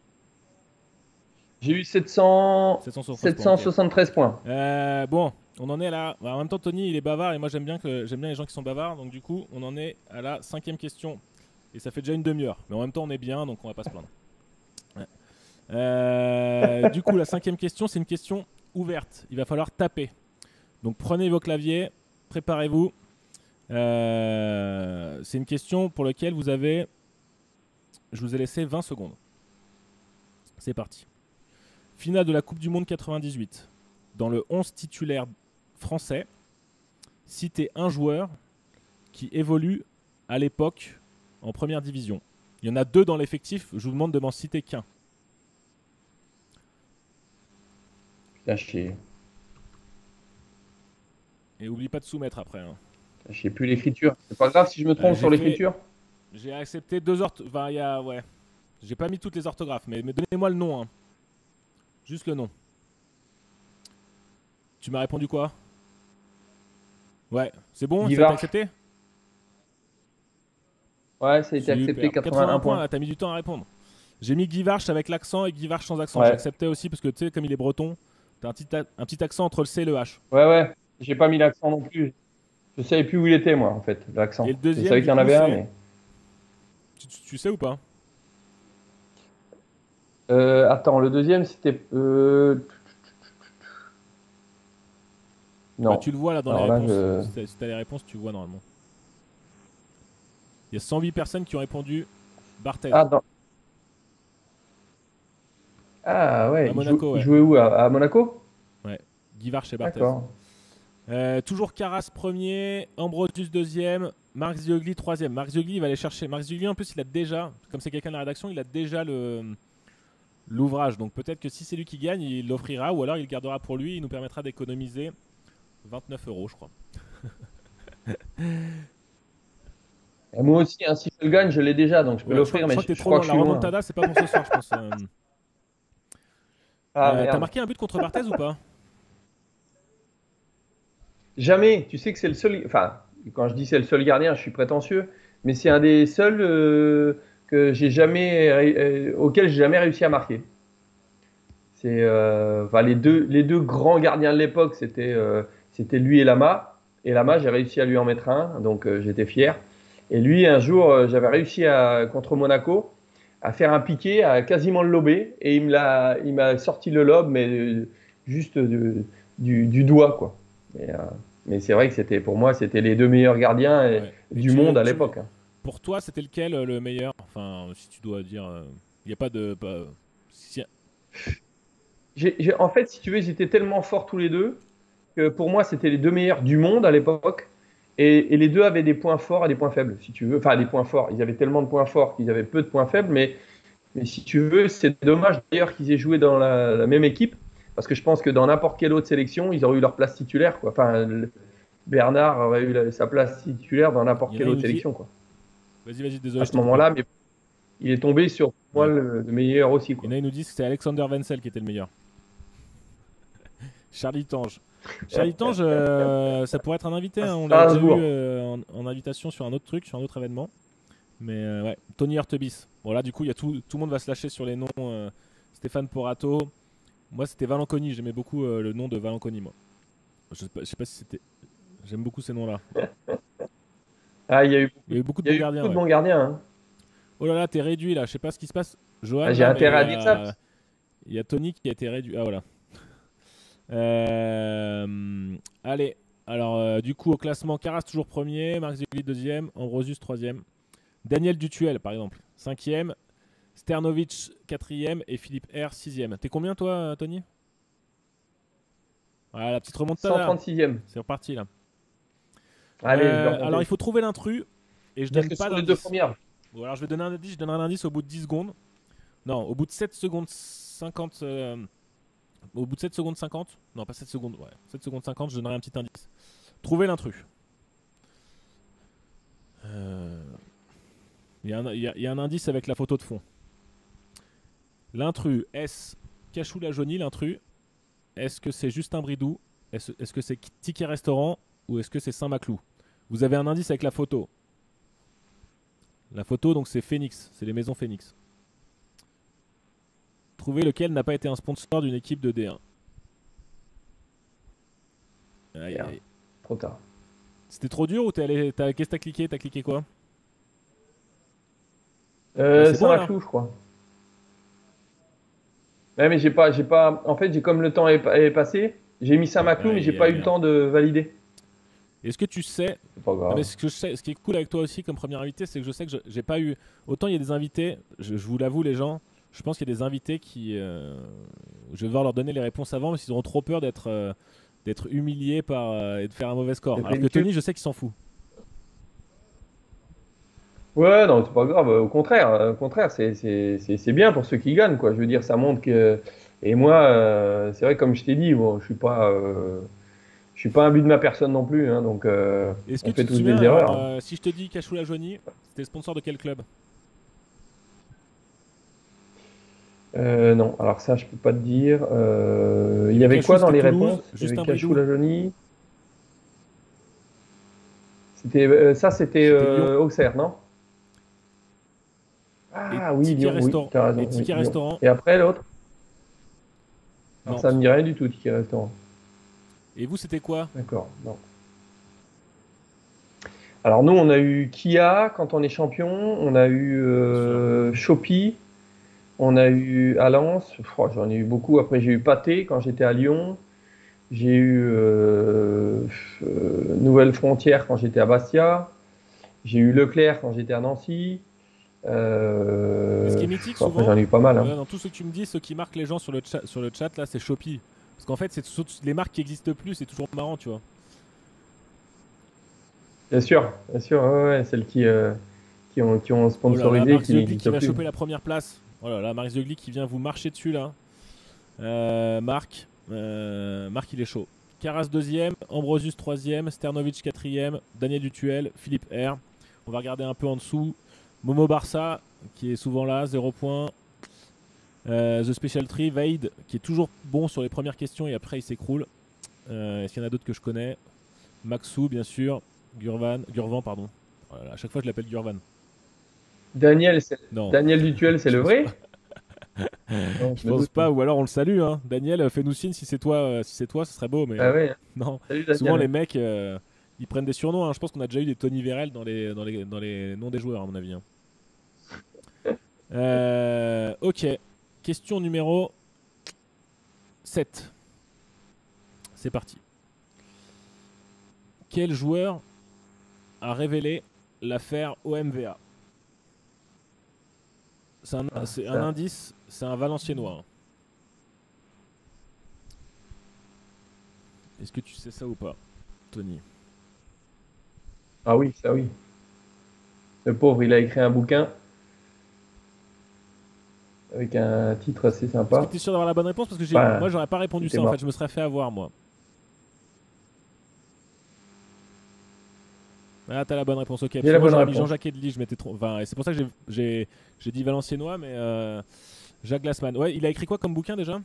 B: J'ai eu 700,
A: 773 points, ok.
B: 773 points.
A: Bon, on en est là. Bah, en même temps, Tony, il est bavard et moi j'aime bien les gens qui sont bavards. Donc du coup, on en est à la 5e question. Et ça fait déjà une demi-heure. Mais en même temps, on est bien, donc on va pas se plaindre. Ouais. Du coup, la 5e question, c'est une question ouverte. Il va falloir taper. Donc prenez vos claviers, préparez-vous. C'est une question pour laquelle je vous ai laissé 20 secondes. C'est parti. Finale de la Coupe du Monde 98. Dans le 11 titulaire français, citez un joueur qui évolue à l'époque en première division. Il y en a 2 dans l'effectif, je vous demande de m'en citer qu'un.
B: Putain,
A: Et oublie pas de soumettre après. Hein.
B: je sais plus l'écriture. C'est pas grave si je me trompe sur l'écriture.
A: J'ai accepté 2 orthographes. Enfin, ouais. J'ai pas mis toutes les orthographes, mais donnez-moi le nom. Hein. Juste le nom. Tu m'as répondu quoi? Ouais, c'est bon, ça a été
B: Guivarch.
A: accepté?
B: Ouais, ça a été accepté,
A: Super. 81
B: 81
A: points,
B: points.
A: là, t'as mis du temps à répondre. J'ai mis Guivarch avec l'accent et Guivarch sans accent.
B: Ouais,
A: J'acceptais aussi parce que tu sais, comme il est breton, t'as un petit accent entre le C et le H.
B: ouais. J'ai pas mis l'accent non plus. Je savais plus où il était, moi, en fait,
A: Et
B: l'accent.
A: le
B: Je
A: deuxième,
B: savais qu'il
A: du
B: y en
A: coup,
B: avait un,
A: c'est.
B: mais.
A: Tu sais ou pas?
B: Attends, le deuxième, c'était.
A: Bah,
B: Non.
A: tu le vois là dans les
B: Alors là,
A: réponses.
B: je.
A: Si t'as les réponses, tu vois normalement. Il y a 108 personnes qui ont répondu Barthez.
B: Ah, non. Ah,
A: À
B: ouais.
A: Monaco,
B: Il
A: ouais.
B: jouait où? À Monaco?
A: Ouais. Guivarch et Barthez.
B: D'accord.
A: Toujours Carras premier, Ambrosius deuxième, Marc Ziogli troisième. Marc Ziogli, il va aller chercher. Marc Ziogli, en plus, il a déjà, comme c'est quelqu'un de la rédaction, il a déjà l'ouvrage. Donc peut-être que si c'est lui qui gagne, il l'offrira ou alors il le gardera pour lui. Il nous permettra d'économiser 29 euros, je crois.
B: Et moi aussi, hein, si je le gagne, je l'ai déjà, donc je peux
A: Ouais, je
B: l'offrir, mais
A: crois que t'es
B: je
A: trop
B: crois
A: loin.
B: que je
A: La
B: suis loin.
A: remontada, c'est pas pour ce soir, je pense.
B: Ah,
A: T'as
B: merde.
A: marqué un but contre Barthez ou pas?
B: Jamais. Tu sais que c'est le seul. Enfin, quand je dis c'est le seul gardien, je suis prétentieux, mais c'est un des seuls que j'ai jamais, auquel j'ai jamais réussi à marquer. Enfin, les deux grands gardiens de l'époque, c'était lui et Lama. Et Lama, j'ai réussi à lui en mettre un, donc j'étais fier. Et lui, un jour, j'avais réussi contre Monaco à faire un piqué, à quasiment le lober, et il m'a sorti le lob, mais juste du doigt, quoi. Et, mais c'est vrai que pour moi, c'était les deux meilleurs gardiens
A: Ouais. Et
B: du monde à l'époque, hein.
A: pour toi, c'était lequel le meilleur? Enfin, si tu dois dire, il n'y a pas de.
B: En fait, si tu veux, ils étaient tellement forts tous les deux que pour moi, c'était les deux meilleurs du monde à l'époque. Et les deux avaient des points forts et des points faibles, si tu veux. Enfin, des points forts. Ils avaient tellement de points forts qu'ils avaient peu de points faibles. Mais Mais si tu veux, c'est dommage d'ailleurs qu'ils aient joué dans la même équipe, parce que je pense que dans n'importe quelle autre sélection, ils auraient eu leur place titulaire, quoi. Enfin, Bernard aurait eu sa place titulaire dans
A: Il
B: n'importe
A: y en
B: quelle
A: a, il
B: autre
A: nous dit.
B: sélection, quoi.
A: Vas-y,
B: À
A: désolé, je
B: ce
A: t'ai coupé.
B: moment-là, mais il est tombé sur moi
A: Ouais.
B: le meilleur aussi,
A: Il y
B: quoi.
A: en a, ils nous disent que c'est Alexander Wenzel qui était le meilleur. Charlie Tange. Charlie Tange, ça pourrait être un invité.
B: À
A: Hein. On l'a déjà eu
B: Strasbourg.
A: en invitation sur un autre truc, sur un autre événement. Mais ouais, Tony Hurtebis. Bon, là, du coup, il y a tout le monde va se lâcher sur les noms. Stéphane Porato. Moi, c'était Valanconi. J'aimais beaucoup le nom de Valanconi, moi. Je sais pas si c'était. J'aime beaucoup ces noms-là.
B: Ah,
A: Il y a eu beaucoup de
B: il y a
A: bons
B: eu
A: gardiens,
B: beaucoup de
A: ouais.
B: bons gardiens, hein.
A: Oh là là, t'es réduit là. Je sais pas ce qui se passe. Johan,
B: Ah, j'ai
A: là, mais
B: intérêt à dire ça.
A: il y a Tony qui a été réduit. Ah, voilà. Allez. Alors, du coup, au classement, Carras toujours premier, Marc Ziegler deuxième, Ambrosius troisième, Daniel Dutuel, par exemple, cinquième, Sternovic quatrième et Philippe R sixième. T'es combien, toi, Tony? Ah, la petite remontada.
B: 136e.
A: C'est reparti, là.
B: Allez, je vais
A: Alors, il
B: remonter.
A: faut trouver l'intrus et je
B: Dire
A: donne
B: que
A: pas
B: sur les deux
A: d'indice.
B: premières.
A: Bon, alors, je vais donner un indice. Je donnerai un indice au bout de 10 secondes. Non, au bout de 7 secondes 50. Au bout de 7 secondes 50. Non, pas 7 secondes. Ouais, 7 secondes 50, je donnerai un petit indice. Trouvez l'intrus. Il y a un indice avec la photo de fond. L'intrus, est-ce Cachou la Jaunie, l'intrus? Est-ce que c'est Justin Bridou? Est-ce que c'est Ticket Restaurant? Ou est-ce que c'est Saint-Maclou? Vous avez un indice avec la photo. La photo, donc c'est Phoenix. C'est les maisons Phoenix. Trouvez lequel n'a pas été un sponsor d'une équipe de D1. Aïe,
B: Merde,
A: aïe.
B: trop tard.
A: C'était trop dur ou qu'est-ce que t'as cliqué? T'as cliqué quoi? C'est bon alors?
B: Saint-Maclou, je crois. Ouais, mais j'ai pas. En fait, j'ai comme le temps est passé, j'ai mis Saint-Maclou, mais j'ai
A: Aïe,
B: pas eu
A: aïe,
B: le
A: aïe.
B: temps de valider.
A: Est-ce que tu sais.
B: C'est pas
A: Non, mais
B: grave.
A: ce qui est cool avec toi aussi comme premier invité, c'est que je sais que j'ai pas eu. Autant il y a des invités, je vous l'avoue, les gens, je pense qu'il y a des invités qui. Je vais devoir leur donner les réponses avant, mais ils auront trop peur d'être humiliés et de faire un mauvais score.
B: C'est
A: Alors que
B: ridicule.
A: Tony, je sais qu'il s'en fout.
B: Ouais, non, c'est pas grave. Au contraire, c'est bien pour ceux qui gagnent, quoi. Je veux dire, ça montre que. Et moi, c'est vrai, comme je t'ai dit, bon, je suis pas un but de ma personne non plus, hein, donc
A: Est-ce que
B: on
A: tu
B: fait
A: te
B: tous
A: souviens,
B: des
A: alors,
B: erreurs, hein.
A: si je te dis Cachou la Joigny, c'était sponsor de quel club?
B: Non, alors ça, je peux pas te dire.
A: Il y
B: Il y
A: avait
B: avait
A: Cachou,
B: quoi dans
A: c'était
B: les
A: Toulouse,
B: réponses? Il y avait
A: Justin
B: Cachou
A: Bridou,
B: la Jolie. C'était
A: c'était Lyon.
B: Auxerre, non?
A: Et
B: Ah oui,
A: Ticket
B: Lyon, oui,
A: Restaurant.
B: t'as
A: Et
B: raison, oui,
A: Ticket
B: Lyon.
A: Restaurant,
B: Et après, l'autre? Alors ça me
A: Nantes.
B: dit rien du tout, Ticket Restaurant.
A: Et vous, c'était quoi?
B: D'accord, non. Alors nous, on a eu Kia quand on est champion, on a eu
A: Bien sûr.
B: Shopee, on a eu Alliance, j'en ai eu beaucoup. Après, j'ai eu Pathé quand j'étais à Lyon, j'ai eu Nouvelle Frontière quand j'étais à Bastia, j'ai eu Leclerc quand j'étais à Nancy.
A: Et ce qui est mythique
B: Après,
A: souvent,
B: j'en ai eu pas mal, hein.
A: dans tout ce que tu me dis, ceux qui marquent les gens sur le chat là, c'est Shopee. Parce qu'en fait, c'est les marques qui existent plus, c'est toujours marrant, tu vois.
B: Bien sûr, ouais, ouais, celles qui ont
A: Oh là là,
B: sponsorisé,
A: Marc
B: qui
A: Ziegler qui
B: n'existent
A: va
B: plus.
A: choper la première place. Oh là là, Marc Ziegler qui vient vous marcher dessus là. Marc, il est chaud. Carras deuxième, Ambrosius troisième, Sternovic quatrième, Daniel Dutuel, Philippe R. On va regarder un peu en dessous. Momo Barça qui est souvent là, 0 points. The Special Tree, Vade qui est toujours bon sur les premières questions et après il s'écroule. Est-ce qu'il y en a d'autres que je connais? Maxou, bien sûr. Gurvan, pardon. Oh là là, à chaque fois je l'appelle Gurvan.
B: Daniel,
A: Non,
B: Daniel Dutuel, c'est
A: je
B: le
A: pense pas.
B: vrai? Non,
A: Je
B: je me
A: pense
B: doute.
A: pas, ou alors on le salue. Hein. Daniel, fais-nous signe si c'est toi, ce serait beau, mais
B: Ah ouais, hein.
A: non.
B: Salut
A: Souvent
B: Daniel.
A: les mecs, ils prennent des surnoms. Hein. Je pense qu'on a déjà eu des Tony Vérel dans les noms des joueurs, à mon avis. Hein. Ok. Question numéro 7. C'est parti. Quel joueur a révélé l'affaire OMVA?
B: Ah,
A: C'est un
B: ça.
A: indice, c'est un Valenciennois. Hein. Est-ce que tu sais ça ou pas, Tony?
B: Ah oui, ça oui. Le pauvre, il a écrit un bouquin. avec un titre assez
A: Est-ce
B: sympa.
A: que tu es sûr d'avoir la bonne réponse? Parce que
B: Enfin,
A: moi, j'aurais pas répondu
B: c'était
A: ça en
B: marrant.
A: fait. Je me serais fait avoir moi. Ah, t'as la bonne réponse, ok.
B: J'ai
A: Parce que
B: la
A: moi,
B: bonne
A: j'aurais mis
B: réponse.
A: Jean-Jacques Edli. Je m'étais enfin, et c'est pour ça que j'ai dit Valenciennois, mais Jacques Glassman. Ouais, il a écrit quoi comme bouquin déjà?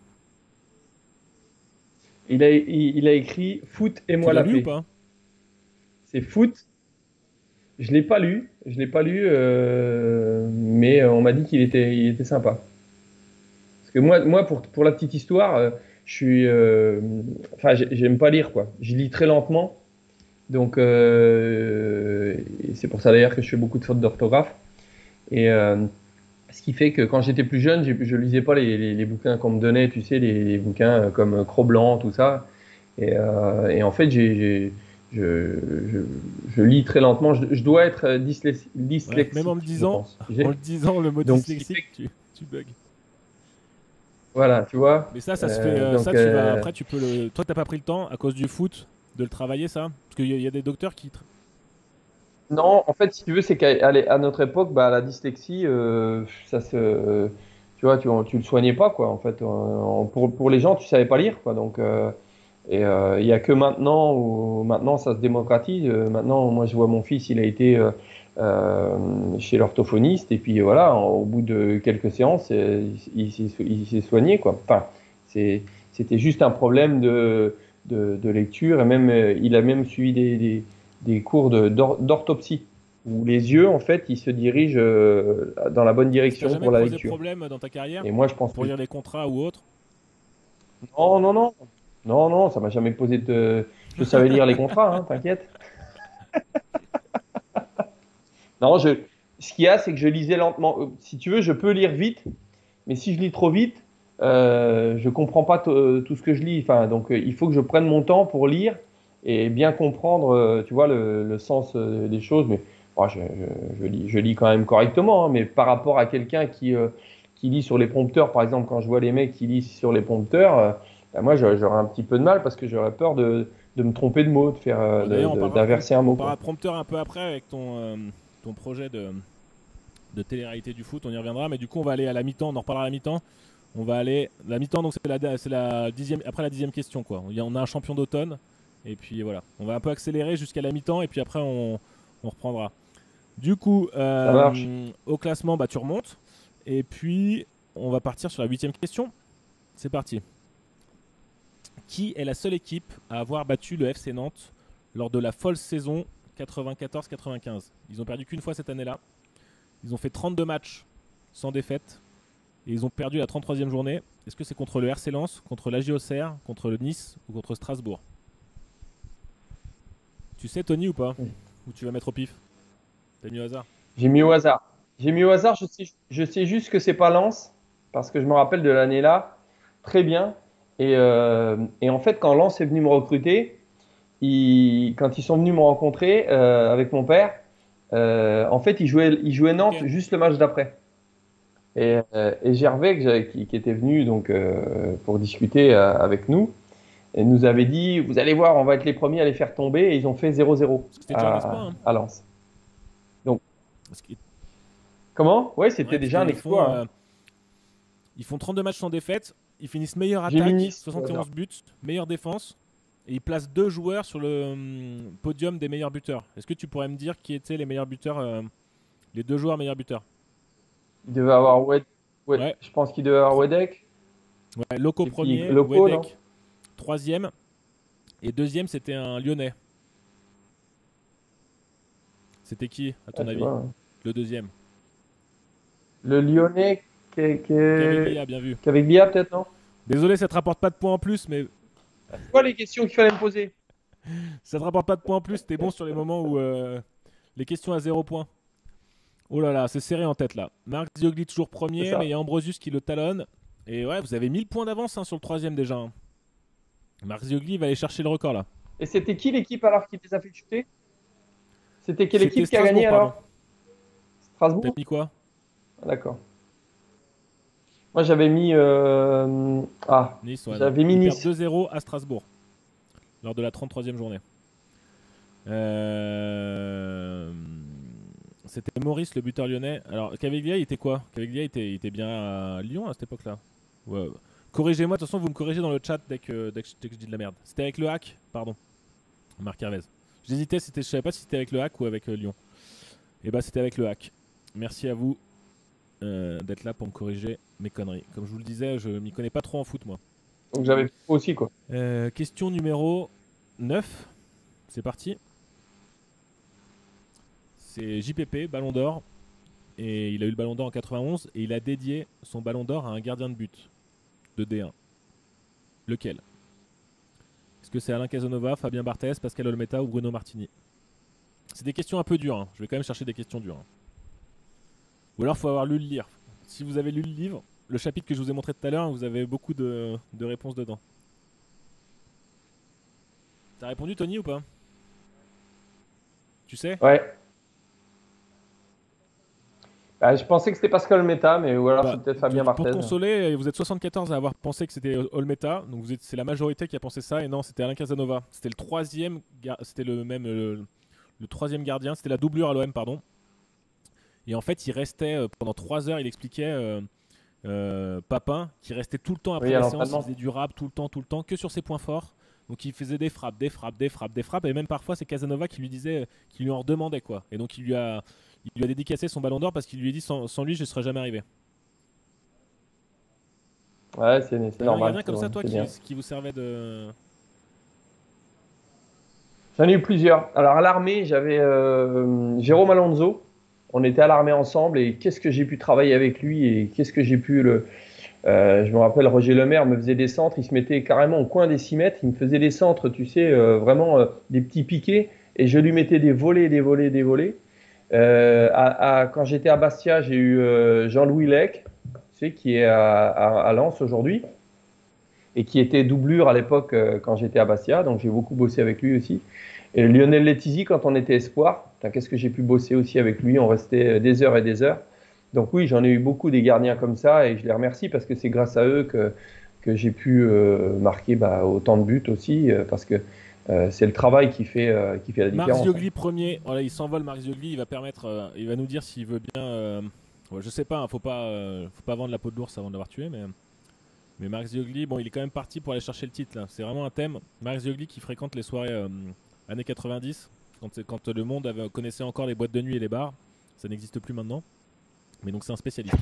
B: Il a écrit Foot et
A: Tu
B: moi
A: l'as
B: la
A: lu ou
B: paix.
A: pas?
B: C'est foot. Je l'ai pas lu. Je l'ai pas lu, mais on m'a dit qu'il était sympa. Parce que moi pour la petite histoire, je suis, enfin, j'aime pas lire quoi. Je lis très lentement. Donc, et c'est pour ça d'ailleurs que je fais beaucoup de fautes d'orthographe. Et ce qui fait que quand j'étais plus jeune, je lisais pas les bouquins qu'on me donnait, tu sais, les bouquins comme Cro-Blanc, tout ça. Et en fait, je, je, je lis très lentement. Je dois être
A: Ouais, même en me
B: dyslexique, je
A: disant,
B: pense.
A: en le disant le mot
B: Donc, ce qui fait
A: dyslexique, tu bugs.
B: voilà, tu vois.
A: Mais ça se fait. Ça,
B: Donc,
A: tu vas. Après, tu peux le. Toi, t'as pas pris le temps à cause du foot de le travailler, ça? Parce qu'il y a des docteurs qui.
B: non, en fait, si tu veux, c'est qu'à notre époque, bah, la dyslexie, ça se, tu le soignais pas, quoi. En fait, pour les gens, tu savais pas lire, quoi. Donc, il y a que maintenant où maintenant ça se démocratise. Maintenant, moi, je vois mon fils, il a été chez l'orthophoniste, et puis voilà, au bout de quelques séances, il s'est soigné, quoi. Enfin, c'est, c'était juste un problème de lecture, et même, il a même suivi des cours d'orthopsie, où les yeux, en fait, ils se dirigent dans la bonne
A: Ça t'a
B: direction
A: jamais
B: pour la
A: posé
B: lecture.
A: problème dans ta carrière?
B: Et moi, je pense que
A: Pour lire les contrats ou autre?
B: non, non, non, non, non, ça m'a jamais posé de. Je savais lire les contrats, hein, t'inquiète. Non, ce qu'il y a, c'est que je lisais lentement. Si tu veux, je peux lire vite, mais si je lis trop vite, je comprends pas tout ce que je lis. Enfin, donc, il faut que je prenne mon temps pour lire et bien comprendre, tu vois, le sens des choses. Mais bon, je lis quand même correctement, hein, mais par rapport à quelqu'un qui lit sur les prompteurs, par exemple, quand je vois les mecs qui lisent sur les prompteurs, ben moi, j'aurais un petit peu de mal parce que j'aurais peur de me tromper de mots, de faire,
A: Bon, d'ailleurs,
B: d'inverser un
A: on
B: mot,
A: parlera
B: quoi.
A: prompteur un peu après avec ton projet de télé-réalité du foot. On y reviendra. Mais du coup, on va aller à la mi-temps. On en reparlera à la mi-temps. On va aller. La mi-temps, donc c'est la dixième, après la 10e question, quoi. On a un champion d'automne. Et puis voilà. On va un peu accélérer jusqu'à la mi-temps. Et puis après, on reprendra. Du coup,
B: Ça marche.
A: au classement, bah, tu remontes. Et puis, on va partir sur la 8e question. C'est parti. Qui est la seule équipe à avoir battu le FC Nantes lors de la folle saison 94-95? Ils ont perdu qu'une fois cette année-là. Ils ont fait 32 matchs sans défaite. Et ils ont perdu la 33e journée. Est-ce que c'est contre le RC Lens, contre l'AJ Auxerre, contre le Nice ou contre Strasbourg? Tu sais, Tony, ou pas? Ou tu vas mettre au pif? T'as mis au hasard?
B: J'ai mis au hasard. J'ai mis au hasard, je sais juste que c'est pas Lens, parce que je me rappelle de l'année-là très bien. Et en fait, quand Lens est venu me recruter, quand ils sont venus me rencontrer avec mon père, en fait, ils jouaient
A: Ok.
B: Nantes juste le match d'après. Et Gervais, qui était venu donc, pour discuter avec nous, et nous avait dit, vous allez voir, on va être les premiers à les faire tomber. Et ils ont fait 0-0
A: Parce que c'était déjà un exploit,
B: à,
A: hein.
B: à Lens. Donc,
A: Parce que-
B: comment? Ouais,
A: ouais,
B: c'était
A: parce
B: déjà un
A: qu'ils
B: exploit, hein.
A: ils font 32 matchs sans défaite. Ils finissent meilleure
B: J'ai mis
A: attaque,
B: Nice au hasard.
A: 71 buts, meilleure défense. Et ils placent deux joueurs sur le podium des meilleurs buteurs. Est-ce que tu pourrais me dire qui étaient les meilleurs buteurs, les deux joueurs meilleurs buteurs?
B: Il devait avoir ouais,
A: Ouais.
B: je pense qu'il devait avoir Wedek.
A: Ouais, Loco
B: Et puis
A: premier,
B: Loco, non?
A: Wedek troisième. Et deuxième, c'était un Lyonnais. C'était qui, à
B: Ah,
A: ton
B: tu
A: avis?
B: vois, hein.
A: Le deuxième.
B: Le Lyonnais
A: Caveglia, bien vu.
B: qu'avec Bia, peut-être, non?
A: Désolé, ça te rapporte pas de points en plus, mais
B: C'est quoi les questions qu'il fallait me poser?
A: ça te rapporte pas de points en plus. T'es bon sur les moments où les questions à 0 points. Oh là là, c'est serré en tête là. Marc Ziogli toujours
B: C'est
A: premier, mais il y
B: ça.
A: a Ambrosius qui le talonne. Et ouais, vous avez 1000 points d'avance, hein, sur le troisième déjà, hein. Marc Ziogli va aller chercher le record là.
B: Et c'était qui l'équipe alors qui les a fait chuter? C'était quelle
A: C'était
B: équipe qui a gagné
A: Strasbourg, pardon.
B: alors?
A: T'as
B: Strasbourg?
A: mis quoi?
B: Ah, d'accord. Moi, j'avais mis.
A: Nice, ouais, non.
B: J'avais mis
A: Ils perdent
B: Nice.
A: 2-0 à Strasbourg lors de la 33e journée. Euh, c'était Maurice, le buteur lyonnais. Alors, Caviglia, il était quoi? Caviglia, il était bien à Lyon à cette époque-là. Ouais. Corrigez-moi, de toute façon, vous me corrigez dans le chat dès que je dis de la merde. C'était avec le hack? Pardon, Marc Hervez. J'hésitais, je savais pas si c'était avec le hack ou avec Lyon. Et bah, c'était avec le hack. Merci à vous d'être là pour me corriger mes conneries. Comme je vous le disais, je m'y connais pas trop en foot, moi.
B: Donc j'avais aussi, quoi.
A: Question numéro 9. C'est parti. C'est JPP, Ballon d'Or. Et il a eu le Ballon d'Or en 91. Et il a dédié son Ballon d'Or à un gardien de but de D1. Lequel? Est-ce que c'est Alain Casanova, Fabien Barthez, Pascal Olmeta ou Bruno Martini? C'est des questions un peu dures. Hein. Je vais quand même chercher des questions dures. Hein. Ou alors, il faut avoir lu le livre. Si vous avez lu le livre, le chapitre que je vous ai montré tout à l'heure, vous avez beaucoup de réponses dedans. T'as répondu, Tony, ou pas? Tu sais?
B: Ouais. Bah, je pensais que c'était Pascal Meta, mais ou alors
A: Bah,
B: c'est peut-être Fabien
A: pour
B: Barthez.
A: te consoler, vous êtes 74 à avoir pensé que c'était Olmeta, donc c'est la majorité qui a pensé ça, et non, c'était Alain Casanova. C'était le troisième, c'était le troisième gardien, c'était la doublure à l'OM, pardon. Et en fait, il restait pendant 3 heures, il expliquait Papin, qui restait tout le temps après
B: Oui, à
A: la séance, il
B: l'entraînement.
A: faisait du rap tout le temps, que sur ses points forts. Donc il faisait des frappes, et même parfois c'est Casanova qui lui disait, qui lui en redemandait quoi. Et donc il lui a dédicacé son Ballon d'Or parce qu'il lui a dit sans lui je ne serais jamais arrivé.
B: Ouais, c'est
A: T'avais un
B: normal.
A: gardien comme ça toi
B: C'est bien.
A: qui vous servait de...
B: J'en ai eu plusieurs. Alors à l'armée, j'avais Jérôme Alonso. On était à l'armée ensemble et qu'est-ce que j'ai pu travailler avec lui et qu'est-ce que j'ai pu le. Je me rappelle, Roger Lemaire me faisait des centres. Il se mettait carrément au coin des 6 mètres. Il me faisait des centres, tu sais, vraiment des petits piquets et je lui mettais des volets, des volets, des volets. Quand j'étais à Bastia, j'ai eu Jean-Louis Lec, tu sais, qui est à Lens aujourd'hui et qui était doublure à l'époque quand j'étais à Bastia. Donc j'ai beaucoup bossé avec lui aussi. Et Lionel Letizy, quand on était espoir, qu'est-ce que j'ai pu bosser aussi avec lui? On restait des heures et des heures. Donc oui, j'en ai eu beaucoup des gardiens comme ça et je les remercie parce que c'est grâce à eux que j'ai pu marquer autant de buts aussi parce que c'est le travail qui fait la
A: Marc
B: différence.
A: Ziogli premier, voilà, il s'envole Marc Ziogli, il va permettre, il va nous dire s'il veut bien... ouais, je sais pas, hein, faut pas vendre la peau de l'ours avant de l'avoir tué, mais Marc Ziogli, bon, il est quand même parti pour aller chercher le titre là. C'est vraiment un thème. Marc Ziogli qui fréquente les soirées années 90, quand le monde connaissait encore les boîtes de nuit et les bars. Ça n'existe plus maintenant. Mais donc c'est un spécialiste.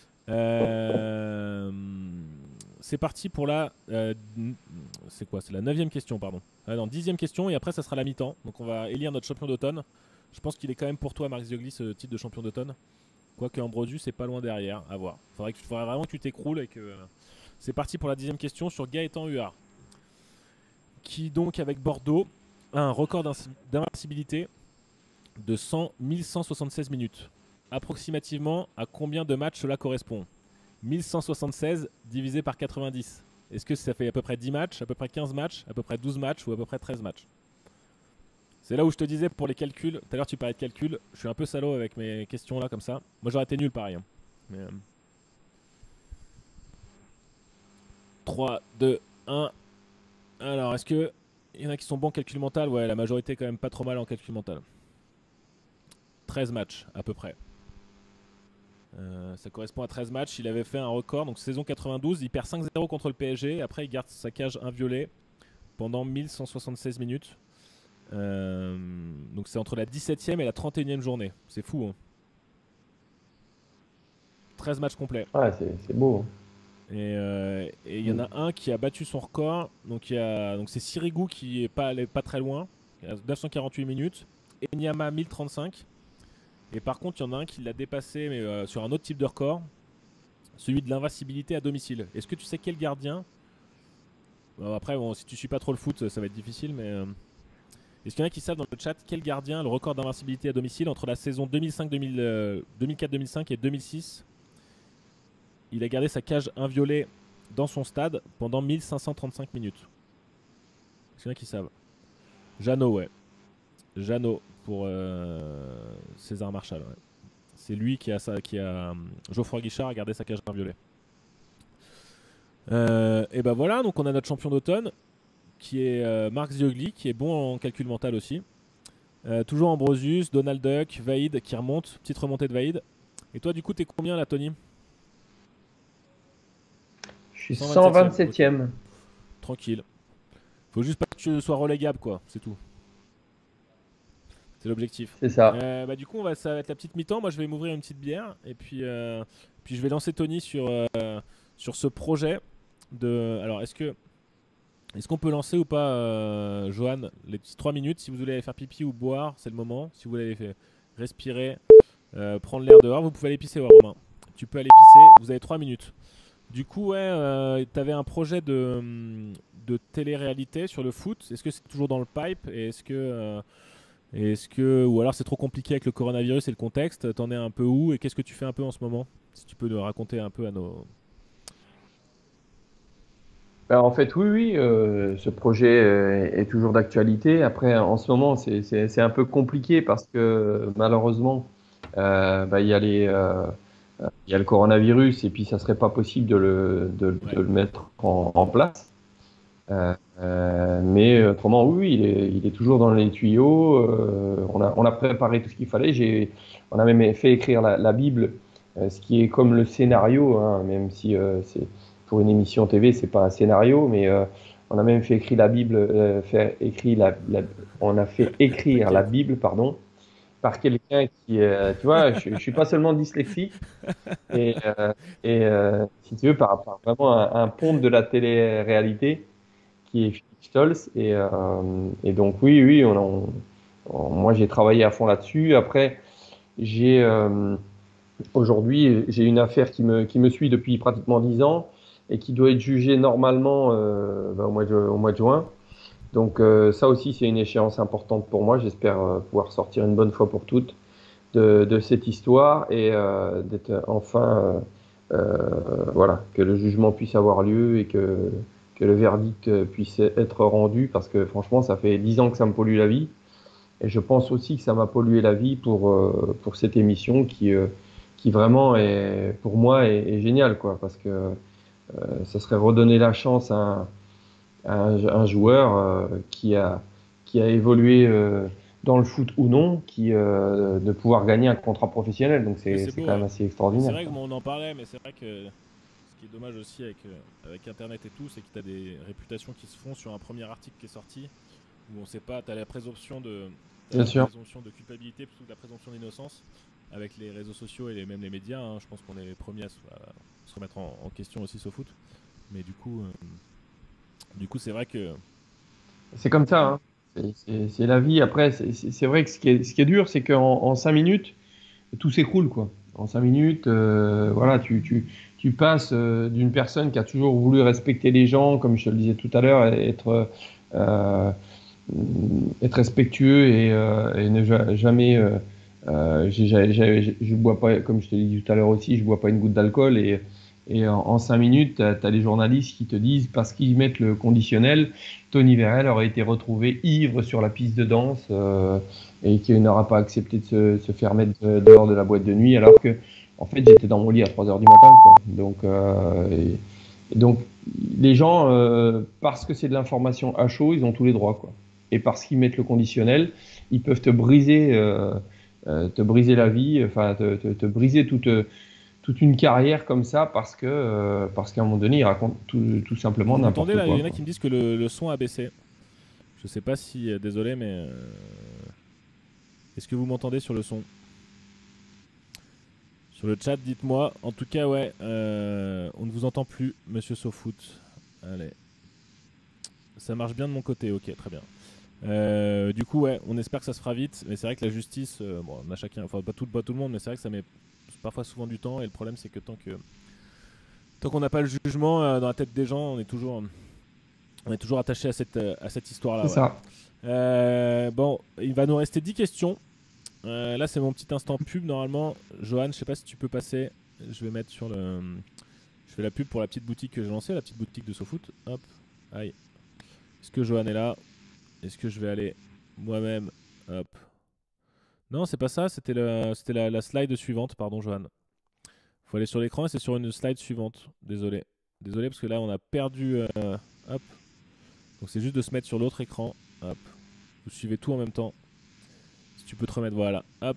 A: C'est parti pour c'est quoi? C'est la 9e question, pardon. Ah non, 10e question et après ça sera la mi-temps. Donc on va élire notre champion d'automne. Je pense qu'il est quand même pour toi, Marc Ziogli, ce titre de champion d'automne. Quoique Ambrosius, c'est pas loin derrière. À voir. Faudrait vraiment que tu t'écroules et que. C'est parti pour la 10e question sur Gaëtan Huard. Qui donc, avec Bordeaux, a un record d'invincibilité de 1176 minutes. Approximativement, à combien de matchs cela correspond? 1176 divisé par 90. Est-ce que ça fait à peu près 10 matchs, à peu près 15 matchs, à peu près 12 matchs ou à peu près 13 matchs? C'est là où je te disais pour les calculs. Tout à l'heure, tu parlais de calculs. Je suis un peu salaud avec mes questions là, comme ça. Moi, j'aurais été nul pareil. Hein. Mais, 3, 2, 1. Alors, est-ce que il y en a qui sont bons en calcul mental? Ouais, la majorité est quand même pas trop mal en calcul mental. 13 matchs à peu près. Ça correspond à 13 matchs. Il avait fait un record. Donc saison 92, il perd 5-0 contre le PSG. Après, il garde sa cage inviolée pendant 1176 minutes. Donc c'est entre la 17e et la 31e journée. C'est fou. Hein. 13 matchs complets.
B: Ouais, c'est beau. Hein.
A: Et il y en a un qui a battu son record. Donc c'est Sirigu qui est pas très loin. 948 minutes. Enyama 1035. Et par contre, il y en a un qui l'a dépassé, mais sur un autre type de record, celui de l'invincibilité à domicile. Est-ce que tu sais quel gardien? Après, bon, si tu suis pas trop le foot, ça va être difficile, mais est-ce qu'il y en a qui savent dans le chat quel gardien a le record d'invincibilité à domicile entre la saison 2004-2005 et 2006? Il a gardé sa cage inviolée dans son stade pendant 1535 minutes. Est-ce qu'il y en a qui savent? Jeannot, ouais. Jeannot pour César Marchal. Ouais. C'est lui qui a Geoffroy Guichard a gardé sa cage inviolée. Et ben voilà, donc on a notre champion d'automne qui est Marc Ziogli, qui est bon en calcul mental aussi. Toujours Ambrosius, Donald Duck, Vaïd qui remonte. Petite remontée de Vaïd. Et toi, du coup, t'es combien là, Tony?
B: Je suis
A: 127ème. Ok.
B: 127e.
A: Tranquille. Faut juste pas que tu sois relégable, quoi. C'est tout. C'est l'objectif.
B: C'est ça.
A: Bah, du coup, ça va être la petite mi-temps. Moi, je vais m'ouvrir une petite bière. Et puis je vais lancer Tony sur ce projet. Alors, est-ce qu'on peut lancer ou pas, Johan, les petites 3 minutes? Si vous voulez aller faire pipi ou boire, c'est le moment. Si vous voulez aller respirer, prendre l'air dehors, vous pouvez aller pisser, ouais, Romain. Tu peux aller pisser. Vous avez 3 minutes. Du coup, ouais, tu avais un projet de télé-réalité sur le foot. Est-ce que c'est toujours dans le pipe? Et ou alors c'est trop compliqué avec le coronavirus et le contexte? T'en es un peu où? Et qu'est-ce que tu fais un peu en ce moment? Si tu peux nous raconter un peu à nos...
B: Ben, en fait, oui, oui, ce projet est toujours d'actualité. Après, en ce moment, c'est un peu compliqué parce que malheureusement, ben, il y a le coronavirus et puis ça serait pas possible
A: Ouais.
B: de le mettre en place. Mais autrement, oui, oui, il est toujours dans les tuyaux. On a préparé tout ce qu'il fallait. On a même fait écrire la Bible, ce qui est comme le scénario, hein, même si c'est pour une émission TV, c'est pas un scénario, mais on a même fait écrire la Bible, on a fait écrire la
A: T'inquiète.
B: Bible, pardon, par quelqu'un qui, tu vois, je suis pas seulement dyslexique et si tu veux, par vraiment un ponte de la télé-réalité qui est Philippe Stolz. Et donc, oui, oui, moi j'ai travaillé à fond là-dessus. Après, j'ai aujourd'hui, j'ai une affaire qui me suit depuis pratiquement 10 ans et qui doit être jugée normalement au mois de juin. Donc, ça aussi, c'est une échéance importante pour moi. J'espère pouvoir sortir une bonne fois pour toutes de cette histoire et d'être enfin, voilà, que le jugement puisse avoir lieu et que le verdict puisse être rendu parce que franchement, ça fait 10 ans que ça me pollue la vie et je pense aussi que ça m'a pollué la vie pour cette émission qui vraiment est, pour moi, est géniale, quoi, parce que ça serait redonner la chance un joueur qui a évolué dans le foot ou non, de pouvoir gagner un contrat professionnel. Donc
A: Mais c'est
B: c'est
A: beau,
B: quand même
A: ouais.
B: assez
A: Et c'est
B: extraordinaire,
A: vrai que
B: quoi.
A: bon, on en parlait, mais c'est vrai que ce qui est dommage aussi avec Internet et tout, c'est que tu as des réputations qui se font sur un premier article qui est sorti, où on sait pas, tu as t'as
B: Bien
A: la
B: sûr.
A: présomption de culpabilité plutôt que la présomption d'innocence. Avec les réseaux sociaux et même les médias, hein, je pense qu'on est les premiers à se remettre en question aussi au foot. Mais du coup c'est vrai que...
B: C'est comme ça, hein. C'est la vie. Après, c'est vrai que ce qui est dur, c'est qu'en 5 minutes, tout s'écroule, quoi. En 5 minutes, voilà, tu passes d'une personne qui a toujours voulu respecter les gens, comme je te le disais tout à l'heure, euh, être respectueux et ne jamais. Je bois pas, comme je te l'ai dit tout à l'heure aussi, je bois pas une goutte d'alcool et en 5 minutes, tu as, les journalistes qui te disent, parce qu'ils mettent le conditionnel, Tony Vérel aurait été retrouvé ivre sur la piste de danse et qu'il n'aura pas accepté de se faire mettre dehors de la boîte de nuit, alors que, en fait, j'étais dans mon lit à 3 heures du matin, quoi. Et donc, les gens, parce que c'est de l'information à chaud, ils ont tous les droits, quoi. Et parce qu'ils mettent le conditionnel, ils peuvent te briser la vie, enfin, te briser toute une carrière comme ça parce qu'à un moment donné, ils racontent tout simplement
A: Vous m'entendez
B: n'importe
A: là? Il
B: quoi,
A: y en a
B: quoi.
A: qui me disent que le son a baissé. Je sais pas si... désolé, mais... est-ce que vous m'entendez sur le son? Sur le chat, dites-moi. En tout cas, ouais, on ne vous entend plus, monsieur SoFoot. Allez. Ça marche bien de mon côté, ok, très bien. Du coup, ouais, on espère que ça se fera vite, mais c'est vrai que la justice, bon, on a chacun, enfin pas tout le monde, mais c'est vrai que ça met parfois souvent du temps, et le problème c'est que tant qu'on n'a pas le jugement dans la tête des gens, on est toujours attaché à cette
B: C'est
A: histoire-là, ouais.
B: ça.
A: Bon, il va nous rester 10 questions. Là, c'est mon petit instant pub normalement. Johan, je sais pas si tu peux passer. Je vais mettre sur le. Je fais la pub pour la petite boutique que j'ai lancée, la petite boutique de SoFoot. Hop. Aïe. Est-ce que Johan est là? Est-ce que je vais aller moi-même? Hop. Non, c'est pas ça. C'était la slide suivante. Pardon, Johan. Faut aller sur l'écran et c'est sur une slide suivante. Désolé. Désolé parce que là, on a perdu. Hop. Donc c'est juste de se mettre sur l'autre écran. Hop. Vous suivez tout en même temps. tu peux te remettre, voilà. Hop.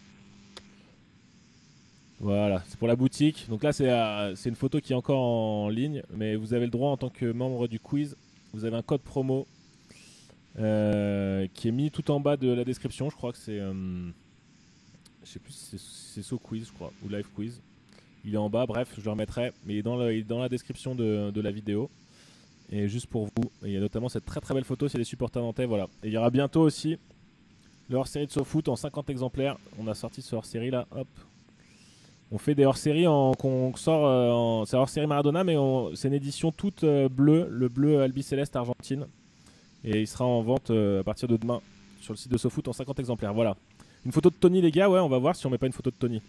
A: Voilà, c'est pour la boutique. Donc là, c'est une photo qui est encore en ligne, mais vous avez le droit en tant que membre du quiz. Vous avez un code promo qui est mis tout en bas de la description. Je crois que c'est, je sais plus si c'est So Quiz, je crois, ou Live Quiz. Il est en bas. Bref, je le remettrai, mais il est dans la description de la vidéo. Et juste pour vous, il y a notamment cette très très belle photo. C'est les supporters nantais, voilà. Et il y aura bientôt aussi le hors-série de SoFoot en 50 exemplaires. On a sorti ce hors-série là, hop. On fait des hors-séries qu'on sort, c'est hors-série Maradona, mais c'est une édition toute bleue, le bleu Albi-Céleste Argentine. Et il sera en vente à partir de demain sur le site de SoFoot en 50 exemplaires. Voilà. Une photo de Tony, les gars, ouais, on va voir si on met pas une photo de Tony.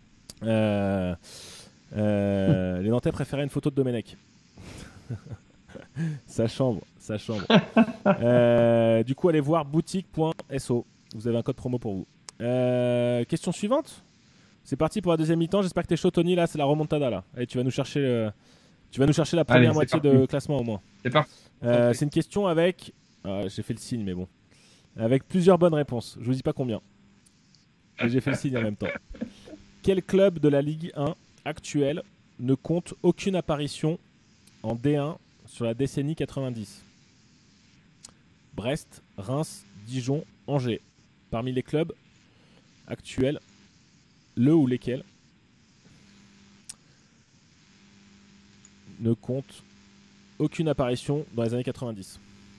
A: Les Nantais préféraient une photo de Domenech. Ça chambre, ça chambre. Du coup, allez voir boutique.so. Vous avez un code promo pour vous. Question suivante. C'est parti pour la deuxième mi-temps. J'espère que t'es chaud, Tony. Là, c'est la remontada. Là. Allez, tu vas nous chercher la première moitié de classement au moins.
B: C'est parti.
A: C'est une question avec. J'ai fait le signe, mais bon. Avec plusieurs bonnes réponses. Je vous dis pas combien. Et j'ai fait le signe en même temps. Quel club de la Ligue 1 actuelle ne compte aucune apparition en D1 sur la décennie 90? Brest, Reims, Dijon, Angers. Parmi les clubs actuels, le ou lesquels ne compte aucune apparition dans les années 90.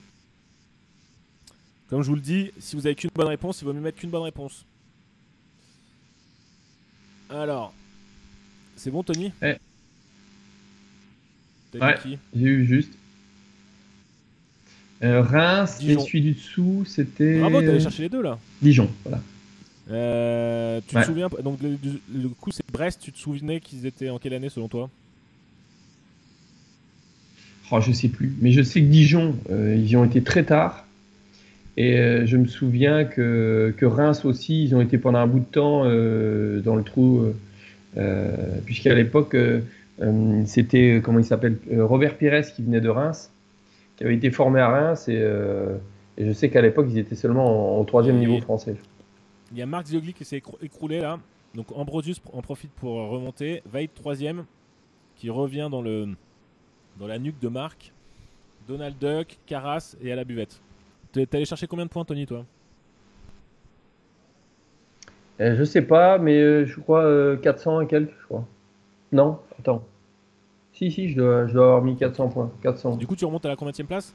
A: Comme je vous le dis, si vous avez qu'une bonne réponse, il vaut mieux mettre qu'une bonne réponse. Alors, c'est bon, Tony?
B: Ouais.
A: T'as dit qui?
B: J'ai eu juste. Reims,
A: Dijon.
B: et celui du dessous, c'était.
A: Bravo, t'es allé chercher les deux là.
B: Dijon, voilà.
A: Tu te souviens, donc le coup c'est Brest, tu te souvenais qu'ils étaient en quelle année selon toi?
B: Oh, je sais plus, mais je sais que Dijon, ils y ont été très tard. Et je me souviens que Reims aussi, ils ont été pendant un bout de temps dans le trou, puisqu'à l'époque, c'était, comment il s'appelle, Robert Pires qui venait de Reims, qui avait été formé à Reims, et je sais qu'à l'époque, ils étaient seulement au troisième niveau français.
A: Il y a Marc Ziogli qui s'est écroulé là, donc Ambrosius en profite pour remonter, Vaid troisième, qui revient dans la nuque de Marc, Donald Duck, Carras et à la buvette. T'es allé chercher combien de points, Tony, toi?
B: Je sais pas, mais je crois 400 et quelques, je crois. Non, attends. Si, je dois avoir mis 400 points. 400.
A: Du coup, tu remontes à la combienième place?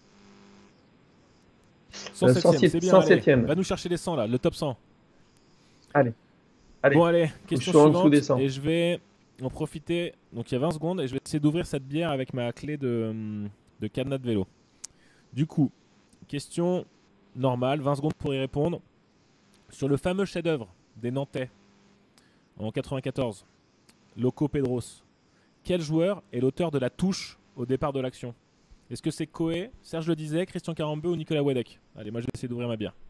B: 107e,
A: c'est bien.
B: 107e.
A: Va nous chercher les 100 là, le top 100.
B: Allez.
A: Bon, allez, question
B: en dessous des
A: suivante.
B: 100.
A: Et je vais en profiter. Donc, il y a 20 secondes et je vais essayer d'ouvrir cette bière avec ma clé de cadenas de vélo. Du coup, question normale, 20 secondes pour y répondre. Sur le fameux chef-d'œuvre des Nantais en 94, Loco Pedros, quel joueur est l'auteur de la touche au départ de l'action? Est-ce que c'est Coé, Serge Le Disait, Christian Carambeu ou Nicolas Wedek? Allez, moi je vais essayer d'ouvrir ma bière.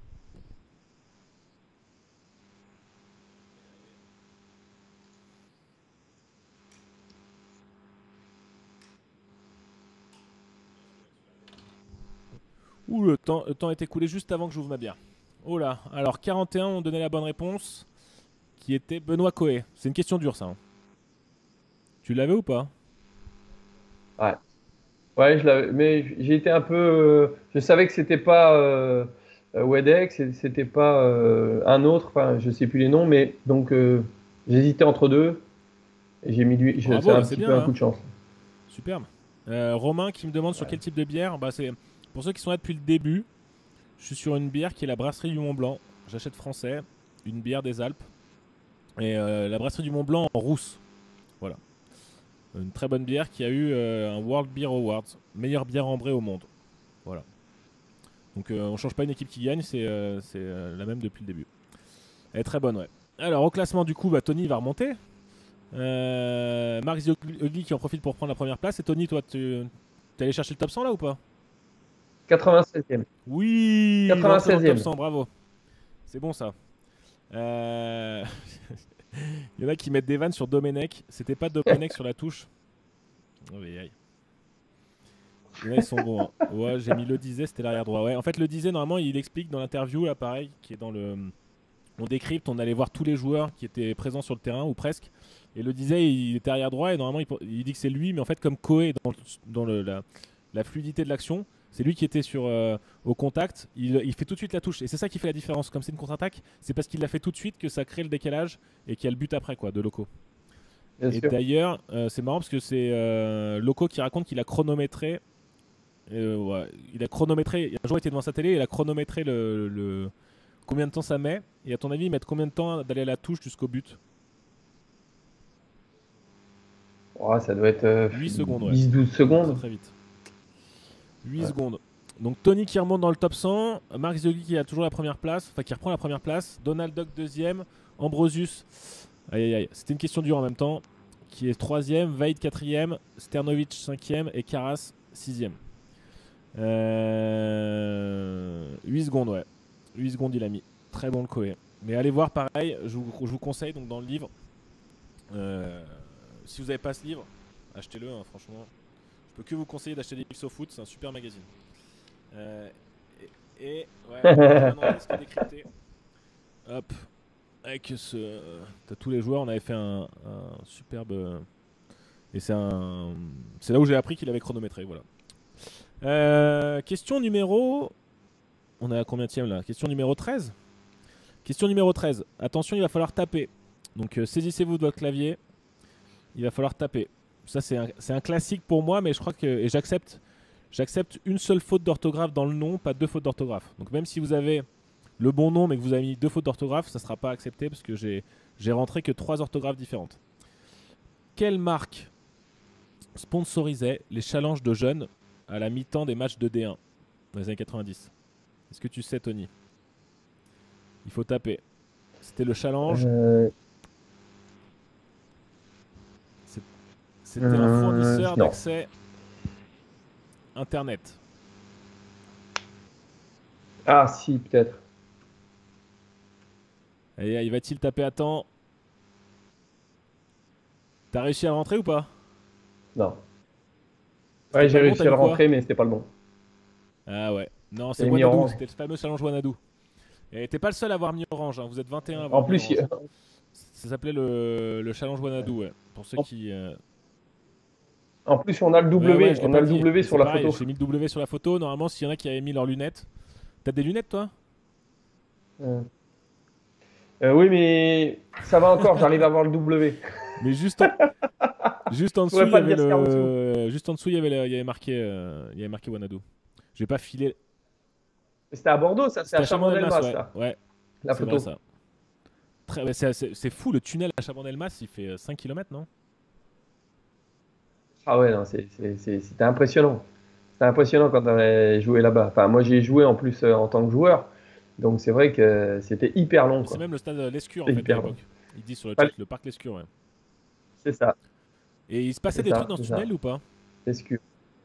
A: Ouh, le temps est écoulé juste avant que j'ouvre ma bière. Oh là, alors 41 ont donné la bonne réponse, qui était Benoît Coé. C'est une question dure ça. Hein. Tu l'avais ou pas?
B: Ouais. Ouais, je l'avais, mais j'ai été un peu. Je savais que c'était pas Wedex, c'était pas un autre, enfin, je sais plus les noms, mais donc j'hésitais entre deux et j'ai mis lui. C'est un petit peu un coup de chance.
A: Superbe. Romain qui me demande sur quel type de bière. Bah, c'est pour ceux qui sont là depuis le début. Je suis sur une bière qui est la Brasserie du Mont Blanc. J'achète français, une bière des Alpes et la Brasserie du Mont Blanc en rousse. Voilà. Une très bonne bière qui a eu un World Beer Award, meilleure bière ambrée au monde. Voilà. Donc on change pas une équipe qui gagne, c'est la même depuis le début. Elle est très bonne, ouais. Alors au classement du coup, bah, Tony va remonter. Marc Ziogli qui en profite pour prendre la première place. Et Tony, toi, tu es allé chercher le top 100 là ou pas?
B: 96e.
A: Oui,
B: 96e.
A: Top 100, bravo. C'est bon ça. Il y en a qui mettent des vannes sur Domenech. C'était pas Domenech sur la touche. Oh, aïe. Il y en a, ils sont bons. Hein. Ouais, j'ai mis Le Disait, c'était l'arrière droit. Ouais, en fait, Le Disait, normalement, il explique dans l'interview, là, pareil, qui est dans le on décrypte, on allait voir tous les joueurs qui étaient présents sur le terrain, ou presque. Et le disait, il était arrière droit, et normalement, il dit que c'est lui, mais en fait, comme Koé est dans la fluidité de l'action, c'est lui qui était au contact, il fait tout de suite la touche. Et c'est ça qui fait la différence. Comme c'est une contre-attaque, c'est parce qu'il l'a fait tout de suite que ça crée le décalage et qu'il y a le but après, quoi, de Loco.
B: Bien
A: Et
B: sûr.
A: d'ailleurs, c'est marrant parce que c'est Loco qui raconte qu'il a chronométré. Ouais, il a chronométré. Un jour, il était devant sa télé, il a chronométré combien de temps ça met. Et à ton avis, ils mettent combien de temps d'aller à la touche jusqu'au but?
B: Oh, ça doit être
A: 8 secondes, ouais.
B: 10-12
A: Très
B: secondes.
A: très vite. 8
B: Ouais.
A: secondes. Donc Tony qui remonte dans le top 100, Marc Ziogli qui a toujours la première place, enfin qui reprend la première place, Donald Duck deuxième, Ambrosius, aïe aïe aïe, c'était une question dure en même temps, qui est troisième, Vaid quatrième, Sternovic cinquième et Karas sixième. 8 secondes, ouais. 8 secondes il a mis. Très bon le Koé. Mais allez voir pareil, je vous conseille donc dans le livre, si vous n'avez pas ce livre, achetez-le hein, franchement. Je peux que vous conseiller d'acheter des livres SoFoot, c'est un super magazine. Ouais, maintenant, ce qui est décrypté. Hop, avec t'as tous les joueurs, on avait fait un superbe. Et c'est là où j'ai appris qu'il avait chronométré, voilà. Question numéro. On est à combienième là? Question numéro 13. Question numéro 13. Attention, il va falloir taper. Donc saisissez-vous de votre clavier. Il va falloir taper. Ça, c'est un classique pour moi, mais je crois que. Et j'accepte une seule faute d'orthographe dans le nom, pas deux fautes d'orthographe. Donc même si vous avez le bon nom, mais que vous avez mis deux fautes d'orthographe, ça ne sera pas accepté parce que j'ai rentré que 3 orthographes différentes. Quelle marque sponsorisait les challenges de jeunes à la mi-temps des matchs de D1 dans les années 90? Est-ce que tu sais, Tony? Il faut taper. C'était le challenge. C'était un fournisseur
B: Non.
A: d'accès Internet.
B: Ah, si, peut-être.
A: Et il va-t-il taper à temps? T'as réussi à le rentrer ou pas?
B: Non.
A: C'était
B: Ouais, j'ai
A: pas le bon,
B: réussi
A: t'as
B: à le
A: mis quoi?
B: rentrer, mais c'était pas le bon.
A: Ah ouais. Non, c'est
B: J'ai mis
A: Wanadu.
B: orange.
A: C'était le fameux challenge Wanadu. Et t'es pas le seul à avoir mis orange. Hein. Vous êtes 21 à avoir
B: En
A: mis
B: plus,
A: orange. Ça s'appelait le challenge Wanadu, ouais. Pour ceux qui.
B: en plus, on a le
A: Ouais, ouais,
B: W.
A: je l'ai
B: On a
A: pas
B: le
A: dit.
B: W
A: Mais
B: sur
A: c'est
B: la
A: pareil,
B: photo.
A: j'ai mis le W sur la photo. Normalement, s'il y en a qui avaient mis leurs lunettes. T'as des lunettes, toi?
B: Oui, mais ça va encore, j'arrive à voir le W.
A: Mais juste en
B: Je
A: dessous,
B: pourrais
A: il y
B: pas te
A: avait
B: dire ce qu'il y a en dessous.
A: juste en dessous, il y avait marqué Wanadu. Je vais pas filer.
B: C'était à Bordeaux, ça, c'est
A: C'était
B: à
A: à Chabandelmas,
B: Chabandelmas,
A: ouais.
B: là,
A: Ouais,
B: la
A: c'est vrai
B: photo.
A: ça. C'est fou, le tunnel à Chabandelmas, il fait 5 km, non?
B: Ah ouais, non, c'était impressionnant. C'était impressionnant quand on avait joué là-bas. Enfin, moi, j'y ai joué en plus en tant que joueur. Donc, c'est vrai que c'était hyper long,
A: C'est
B: quoi.
A: même le stade Lescure, en
B: C'était
A: fait, à
B: hyper long.
A: l'époque. Il dit sur le chat,
B: Allez,
A: le parc Lescure, ouais.
B: c'est ça,
A: Et il se passait
B: c'est
A: des trucs
B: ça,
A: dans ce
B: c'est ça.
A: tunnel ou pas?
B: Est-ce que...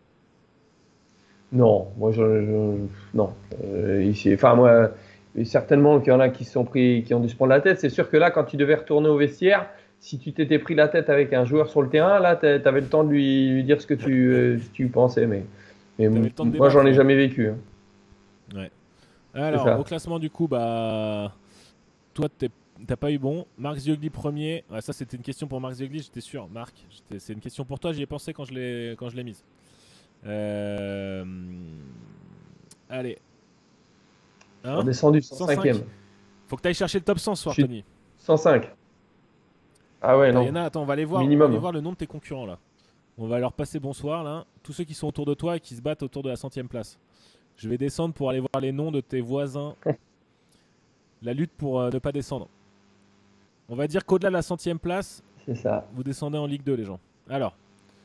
B: Non, moi, non. Enfin, moi, certainement qu'il y en a qui se sont pris, qui ont dû se prendre la tête. C'est sûr que là, quand tu devais retourner au vestiaire, si tu t'étais pris la tête avec un joueur sur le terrain, là, tu avais le temps de lui dire ce que tu pensais. Mais
A: T'avais le temps de
B: moi, j'en
A: débattre,
B: ai
A: ouais.
B: jamais vécu. Hein.
A: Ouais.
B: C'est
A: Alors, au
B: ça.
A: classement, du coup, bah. Toi, t'as pas eu bon. Marc Ziogli premier. Ouais, ça, c'était une question pour Marc Ziogli, j'étais sûr. Marc, c'est une question pour toi, j'y ai pensé quand je l'ai mise. Euh, Allez. Hein?
B: Redescendu,
A: 105.
B: 105e.
A: Faut que tu ailles chercher le top 100 ce
B: Je
A: soir,
B: suis
A: Tony.
B: 105. Ah ouais,
A: Il y
B: non.
A: en a, attends, on va aller
B: Minimum.
A: voir le nom de tes concurrents là. On va leur passer bonsoir là. Tous ceux qui sont autour de toi et qui se battent autour de la 100e place. Je vais descendre pour aller voir les noms de tes voisins. La lutte pour ne pas descendre. On va dire qu'au-delà de la 100e place,
B: C'est ça.
A: vous descendez en Ligue 2, les gens. Alors,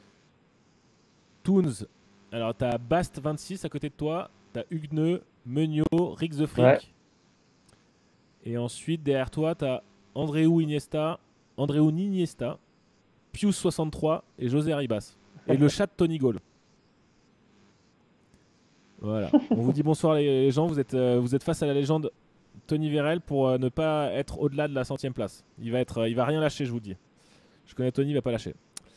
A: Toons. Alors, t'as Bast 26 à côté de toi. T'as Hugueneux, Meuniot, Rick the Freak.
B: Ouais.
A: Et ensuite, derrière toi, t'as Andreu Iniesta, Pius 63 et José Arribas. Et le chat de Tony Gaulle. Voilà. On vous dit bonsoir les gens. Vous êtes face à la légende Tony Vérel pour ne pas être au-delà de la 100e place. Il va rien lâcher, je vous dis. Je connais Tony, il va pas lâcher.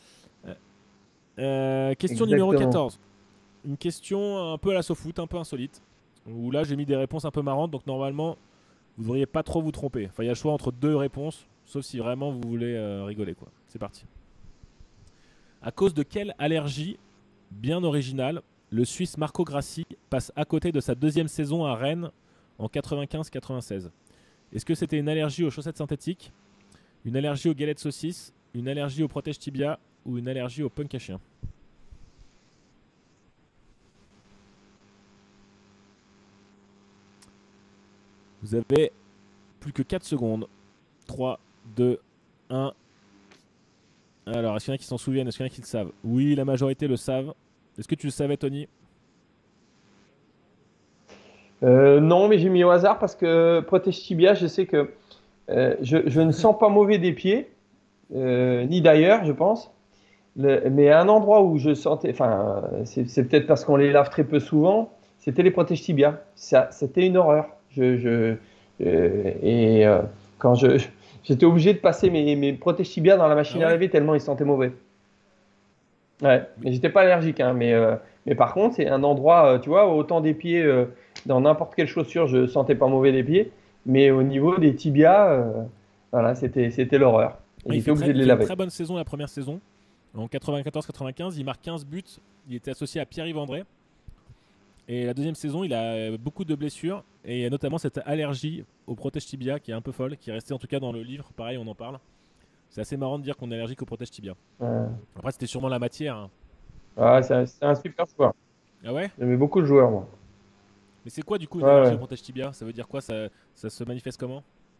A: Question numéro
B: Exactement.
A: 14. Une question un peu à la SoFoot, un peu insolite. Où là, j'ai mis des réponses un peu marrantes. Donc normalement, Vous ne devriez pas trop vous tromper. Enfin, il y a le choix entre deux réponses, sauf si vraiment vous voulez rigoler, quoi. C'est parti. À cause de quelle allergie bien originale le Suisse Marco Grassi passe à côté de sa deuxième saison à Rennes en 95-96? Est-ce que c'était une allergie aux chaussettes synthétiques, une allergie aux galettes saucisses, une allergie au protège tibia ou une allergie au punk à chien? Vous avez plus que 4 secondes. 3, 2, 1. Alors, est-ce qu'il y en a qui s'en souviennent? Est-ce qu'il y en a qui le savent? Oui, la majorité le savent. Est-ce que tu le savais, Tony?
B: Non, mais j'ai mis au hasard parce que protège tibia, je sais que je ne sens pas mauvais des pieds, ni d'ailleurs, je pense. Mais à un endroit où je sentais, enfin, c'est peut-être parce qu'on les lave très peu souvent, c'était les protège tibia. Ça, c'était une horreur. Et quand j'étais obligé de passer mes protège tibia dans la
A: Ah
B: machine à
A: ouais?
B: laver tellement ils sentaient mauvais. Ouais,
A: Mais-
B: mais j'étais pas allergique, hein, mais par contre, c'est un endroit, tu vois, autant des pieds, dans n'importe quelle chaussure, je sentais pas mauvais des pieds, mais au niveau des tibias, voilà, c'était l'horreur. Et
A: Il
B: j'étais
A: fait,
B: obligé de
A: il
B: les
A: fait une
B: laver.
A: très bonne saison la première saison. En 94-95, il marque 15 buts. Il était associé à Pierre-Yves André. Et la deuxième saison, il a beaucoup de blessures. Et il y a notamment cette allergie au protège tibia qui est un peu folle, qui est restée en tout cas dans le livre. Pareil, on en parle. C'est assez marrant de dire qu'on est allergique au protège tibia.
B: Euh,
A: Après, c'était sûrement la matière, hein.
B: c'est un super joueur.
A: Ah ouais?
B: J'aimais beaucoup le joueur, moi.
A: Mais c'est quoi du coup une
B: Ouais,
A: allergie au
B: ouais.
A: protège tibia? Ça veut dire quoi? Ça se manifeste comment?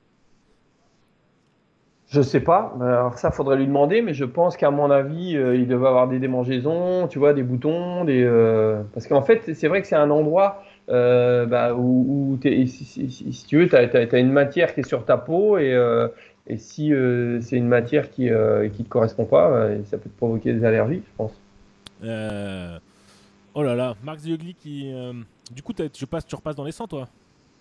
B: Je sais pas. Alors ça, faudrait lui demander, mais je pense qu'à mon avis, il devait avoir des démangeaisons, tu vois, des boutons, parce qu'en fait, c'est vrai que c'est un endroit bah, où si tu veux, tu as une matière qui est sur ta peau et si c'est une matière qui te correspond pas, ça peut te provoquer des allergies, je pense.
A: Euh, Oh là là, Marc Ziogli qui. Du coup, tu repasses dans les 100, toi.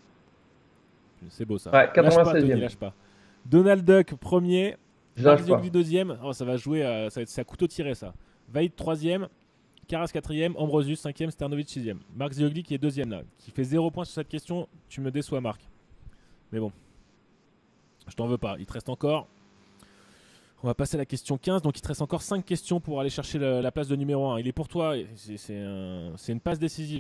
A: C'est beau ça.
B: Ouais,
A: Lâche pas, Tony,
B: 96e.
A: lâche pas. Donald Duck, premier.
B: Je
A: Marc
B: lâche
A: Ziogli,
B: pas.
A: deuxième. Oh, ça va jouer, c'est à couteau tiré, ça. Vaïd, troisième. Caras, quatrième. Ambrosius, cinquième. Sternovic, sixième. Marc Ziogli qui est deuxième là. Qui fait 0 points sur cette question. Tu me déçois, Marc. Mais bon, je t'en veux pas. Il te reste encore. On va passer à la question 15. Donc, il te reste encore 5 questions pour aller chercher la place de numéro 1. Il est pour toi. C'est une passe décisive,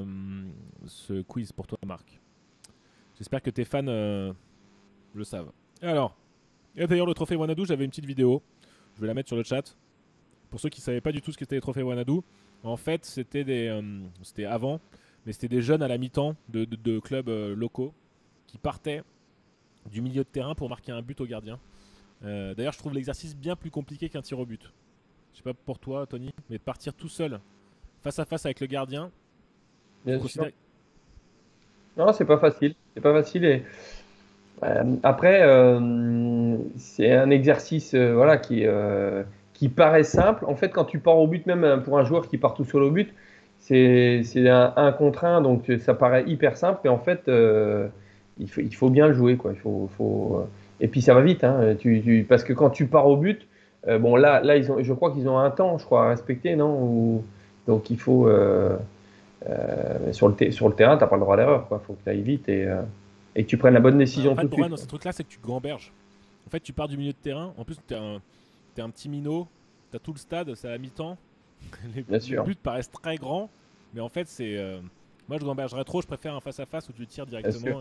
A: ce quiz pour toi, Marc. J'espère que tes fans le savent. Alors, et d'ailleurs, le trophée Wanadu, j'avais une petite vidéo. Je vais la mettre sur le chat. Pour ceux qui ne savaient pas du tout ce qu'était les trophées Wanadu, en fait, c'était avant, mais c'était des jeunes à la mi-temps de clubs locaux qui partaient du milieu de terrain pour marquer un but au gardien. D'ailleurs, je trouve l'exercice bien plus compliqué qu'un tir au but. Je sais pas pour toi, Tony, mais de partir tout seul, face à face avec le gardien,
B: Bien sûr.
A: considère...
B: Non, c'est pas facile. C'est pas facile. Après, c'est un exercice voilà, qui paraît simple. En fait, quand tu pars au but, même pour un joueur qui part tout seul au but, c'est un contre un, donc ça paraît hyper simple. Et en fait, il faut bien le jouer, quoi. Et puis ça va vite, hein. Parce que quand tu pars au but, bon là je crois qu'ils ont un temps, je crois, à respecter, non? Donc il faut sur le terrain, t'as pas le droit à l'erreur, quoi. Faut que tu ailles vite et que tu prennes la bonne
A: En
B: décision
A: fait,
B: tout
A: le
B: de suite,
A: problème dans
B: quoi.
A: ce truc-là, c'est que tu gamberges. En fait, tu pars du milieu de terrain. En plus, t'es un petit minot. T'as tout le stade, c'est à la mi-temps.
B: Bien
A: Les
B: sûr.
A: buts paraissent très grands. Mais en fait, c'est. Moi, je gambergerais trop. Je préfère un face-à-face où tu tires
B: Bien sûr.
A: directement.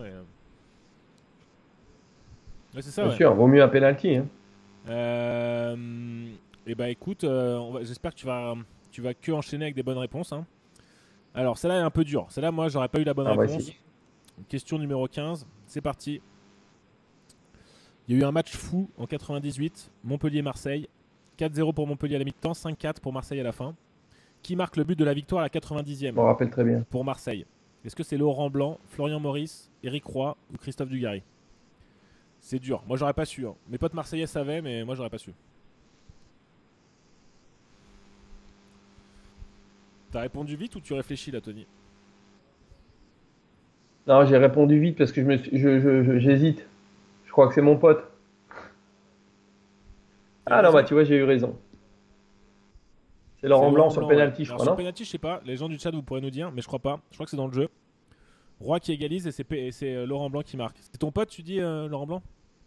A: Ouais, c'est ça,
B: Bien
A: ouais.
B: sûr, vaut mieux un penalty, hein.
A: Euh... Et bah, écoute, j'espère que tu vas que enchaîner avec des bonnes réponses, hein. Alors, celle-là est un peu dure. Celle-là, moi, j'aurais pas eu la bonne
B: On va
A: réponse.
B: essayer.
A: Question numéro 15. C'est parti. Il y a eu un match fou en 98, Montpellier-Marseille. 4-0 pour Montpellier à la mi-temps, 5-4 pour Marseille à la fin. Qui marque le but de la victoire à la
B: Je
A: 90e
B: m'en rappelle très bien.
A: pour Marseille? Est-ce que c'est Laurent Blanc, Florian Maurice, Éric Roy ou Christophe Dugarry? C'est dur. Moi, j'aurais pas su, hein. Mes potes marseillais savaient, mais moi, j'aurais pas su. T'as répondu vite ou tu réfléchis là, Tony?
B: Non, j'ai répondu vite parce que j'hésite. Je crois que c'est mon pote.
A: T'as eu
B: Ah non, bah
A: raison?
B: tu vois, j'ai eu raison. C'est
A: C'est
B: Laurent Blanc
A: Laurent
B: sur le
A: Blanc, ouais.
B: penalty, je
A: Alors
B: crois,
A: sur le
B: non?
A: penalty, je sais pas. Les gens du chat, vous pourrez nous dire, mais je crois pas. Je crois que c'est dans le jeu. Roy qui égalise et c'est Laurent Blanc qui marque. C'est ton pote, tu dis, Laurent Blanc?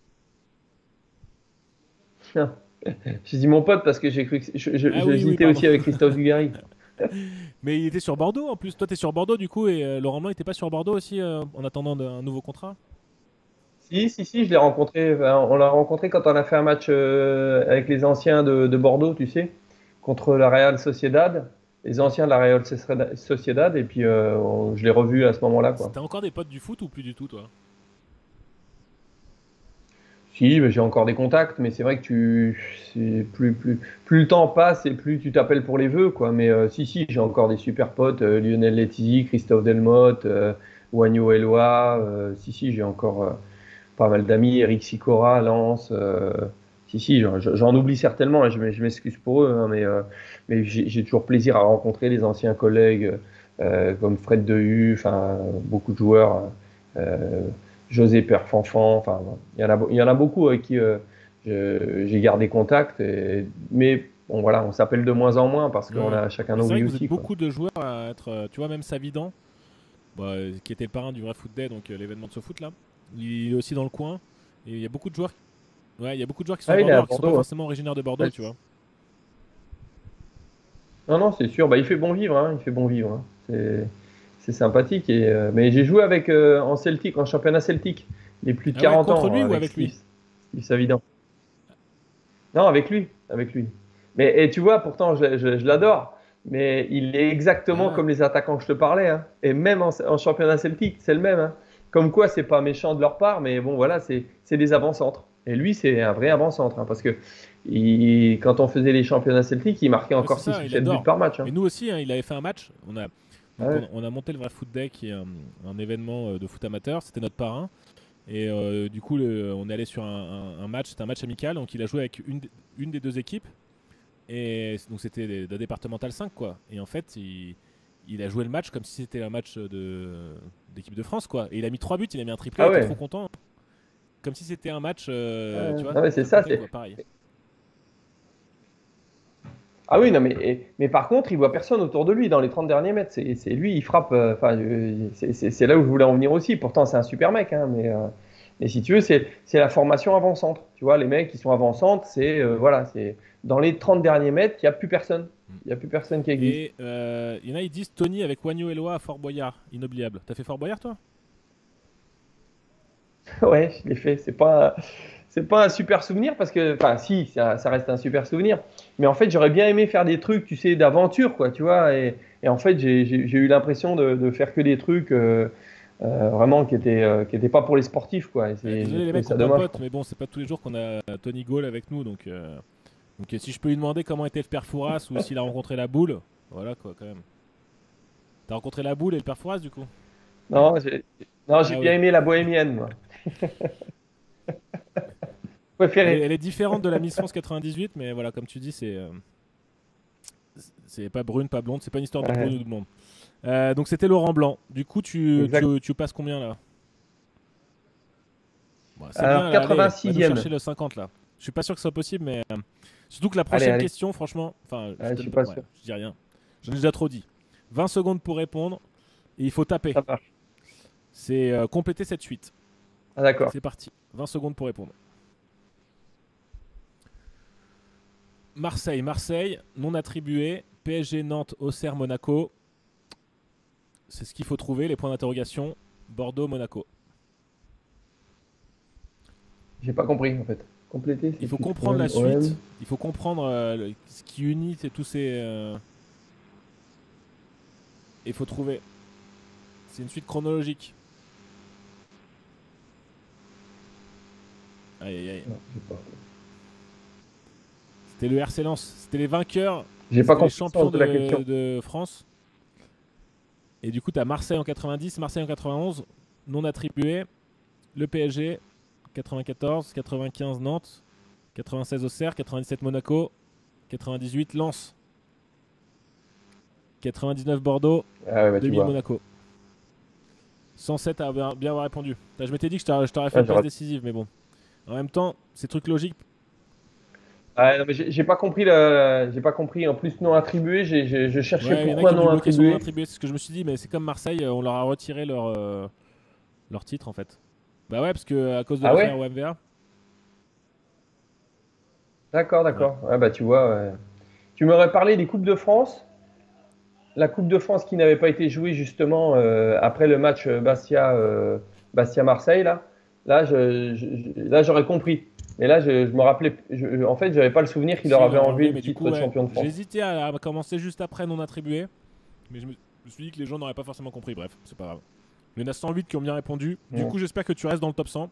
B: Je dis mon pote parce que j'ai cru que
A: Ah oui, oui,
B: j'hésitais
A: pardon.
B: aussi avec Christophe Dugarry.
A: Mais il était sur Bordeaux en plus. Toi, t'es sur Bordeaux du coup, et Laurent Blanc, il était pas sur Bordeaux aussi en attendant un nouveau contrat?
B: Si, je l'ai rencontré. Enfin, on l'a rencontré quand on a fait un match avec les anciens de Bordeaux, tu sais, contre la Real Sociedad. Les anciens de la Real Sociedad. Et puis, je l'ai revu à ce moment-là, quoi.
A: T'as encore des potes du foot ou plus du tout, toi?
B: Si, mais j'ai encore des contacts, mais c'est vrai que plus le temps passe et plus tu t'appelles pour les vœux, quoi. Mais si, j'ai encore des super potes, Lionel Letizzi, Christophe Delmotte, Wagno Eloi. Si, j'ai encore pas mal d'amis, Eric Sicora, Lens. Si, j'en oublie certainement, et je m'excuse pour eux, hein, mais j'ai toujours plaisir à rencontrer les anciens collègues comme Fred Dehu, enfin beaucoup de joueurs. Euh, José Perfanfan, enfin, il y en a beaucoup avec qui j'ai gardé contact, mais bon, voilà, on s'appelle de moins en moins parce qu'on
A: Ouais.
B: a chacun
A: Mais
B: nos
A: c'est vrai
B: vies
A: que vous êtes
B: aussi, quoi.
A: beaucoup de joueurs à être, tu vois, même Savidan, bah, qui était le parrain du vrai Foot Day, donc l'événement de ce foot là. Il est aussi dans le coin. Et il y a beaucoup de joueurs. Ouais, il y a beaucoup de joueurs qui sont à
B: Ah, il est
A: Bordeaux
B: à
A: alors qu'ils sont pas
B: Bordeaux, hein.
A: forcément originaires de Bordeaux,
B: Ouais.
A: tu vois.
B: Non, c'est sûr, bah, il fait bon vivre, hein, il fait bon vivre, hein. C'est sympathique. Mais j'ai joué avec en Celtic, en championnat Celtic, les plus de
A: Ah ouais,
B: 40
A: contre
B: ans,
A: lui ou
B: avec
A: avec lui?
B: Steve Savidan. Non, avec lui, avec lui. Mais et tu vois, pourtant, je l'adore. Mais il est exactement
A: Ah,
B: comme les attaquants que je te parlais, hein. Et même en championnat celtique, c'est le même, hein. Comme quoi, c'est pas méchant de leur part, mais bon, voilà, c'est des avant-centres. Et lui, c'est un vrai avant-centre, hein, parce que quand on faisait les championnats celtiques, il marquait
A: ouais, c'est
B: encore 6
A: ça,
B: ou
A: il
B: 7 buts
A: adore.
B: par match,
A: Mais
B: hein.
A: nous aussi, hein, il avait fait un match.
B: Ah
A: Donc
B: ouais.
A: on a monté le vrai Foot Day, qui est un événement de foot amateur. C'était notre parrain. Et du coup, on est allé sur un match. C'était un match amical. Donc il a joué avec une des deux équipes. Et donc c'était de départemental 5 quoi. Et en fait, il a joué le match comme si c'était un match d'équipe de France quoi. Et il a mis 3 buts, il a mis un triplé, il
B: Ah
A: était trop
B: ouais.
A: content. Comme si c'était un match, tu vois,
B: Non, mais c'est
A: ça
B: ça.
A: comptait quoi, pareil.
B: Ah oui, non, mais par contre, il voit personne autour de lui dans les 30 derniers mètres. C'est lui, il frappe. Enfin, c'est là où je voulais en venir aussi. Pourtant, c'est un super mec, hein, mais si tu veux, c'est la formation avant-centre. Tu vois, les mecs qui sont avant-centre, voilà, c'est dans les 30 derniers mètres, il n'y a plus personne.
A: Mm.
B: Il n'y a plus personne qui existe.
A: Et il y en a, ils disent Tony avec Wagno Eloi à Fort Boyard, inoubliable. T'as fait Fort Boyard toi?
B: Ouais, je l'ai fait. C'est pas un super souvenir parce que, enfin, si, ça reste un super souvenir. Mais en fait, j'aurais bien aimé faire des trucs, tu sais, d'aventure, quoi, tu vois. Et en fait, j'ai eu l'impression de faire que des trucs vraiment qui étaient pas pour les sportifs, quoi. Et j'ai
A: Désolé les
B: trouvé
A: mecs qui
B: ça
A: ont pas
B: dommage,
A: pote,
B: quoi.
A: mais bon, c'est pas tous les jours qu'on a Tony Gaulle avec nous, donc si je peux lui demander comment était le père Fouras ou s'il a rencontré la boule, voilà quoi quand même. T'as rencontré la boule et le père Fouras du coup?
B: Non, j'ai
A: Ah
B: bien
A: oui.
B: aimé la bohémienne, moi. Préféré.
A: Elle est différente de la Miss France 98, mais voilà, comme tu dis, c'est pas brune, pas blonde, c'est pas une histoire de brune
B: Ouais,
A: ou de blonde. Donc c'était Laurent Blanc. Du coup,
B: exact.
A: tu passes combien là? Bon, c'est
B: Alors,
A: bien là, allez, va nous
B: 86e.
A: chercher le 50 là. Je suis pas sûr que ce soit possible, mais surtout que la
B: Allez,
A: prochaine
B: allez.
A: question, franchement, enfin,
B: Ouais, je suis pas
A: ouais,
B: sûr.
A: je dis rien. J'en ai déjà trop dit. 20 secondes pour répondre et il faut taper.
B: Ça marche.
A: C'est compléter cette suite.
B: Ah, d'accord.
A: C'est parti. 20 secondes pour répondre. Marseille, non attribué. PSG, Nantes, Auxerre, Monaco. C'est ce qu'il faut trouver, les points d'interrogation. Bordeaux, Monaco.
B: J'ai pas compris, en fait. Compléter,
A: Il
B: c'est
A: faut
B: tu
A: comprendre la
B: trouves OM.
A: suite. Il faut comprendre ce qui unit tous ces. Il faut trouver. C'est une suite chronologique. Aïe aïe aïe.
B: Non,
A: C'était le RC Lens. C'était les vainqueurs.
B: j'ai pas
A: C'était les
B: compris le
A: champions
B: sens de la question.
A: de France. Et du coup, tu as Marseille en 90, Marseille en 91, non attribué. Le PSG, 94, 95 Nantes, 96 Auxerre, 97 Monaco, 98 Lens, 99 Bordeaux,
B: Ah ouais, bah tu
A: 2000
B: vois.
A: Monaco. 107 à bien avoir répondu. Je m'étais dit que je t'aurais fait
B: Ouais,
A: une passe décisive, mais bon. En même temps, ces trucs logiques.
B: Ah, non, mais j'ai pas compris j'ai pas compris. En plus, non attribué, je cherchais
A: Ouais, il y en a
B: pourquoi
A: qui ont dû
B: non
A: bloquer son nom
B: attribué.
A: attribué, c'est ce que je me suis dit, mais c'est comme Marseille, on leur a retiré leur titre en fait. Bah ouais, parce que à cause de
B: Ah
A: l'affaire
B: ouais?
A: OMVA.
B: D'accord,
A: Ouais.
B: d'accord. Ah bah tu vois, tu m'aurais parlé des Coupes de France. La Coupe de France qui n'avait pas été jouée justement après le match Bastia-Marseille, là, là j'aurais compris. Mais là, je me rappelais, en fait, j'avais pas le souvenir qu'il leur
A: Si, il
B: avait
A: leur a
B: enlevé
A: enlevé,
B: le
A: mais du
B: titre
A: coup,
B: de
A: ouais,
B: champion de
A: j'ai
B: France.
A: hésité à commencer juste après non attribué, mais je me suis dit que les gens n'auraient pas forcément compris. Bref, c'est pas grave. Il y en a 108 qui ont bien répondu. Du
B: Mm.
A: coup, j'espère que tu restes dans le top 100.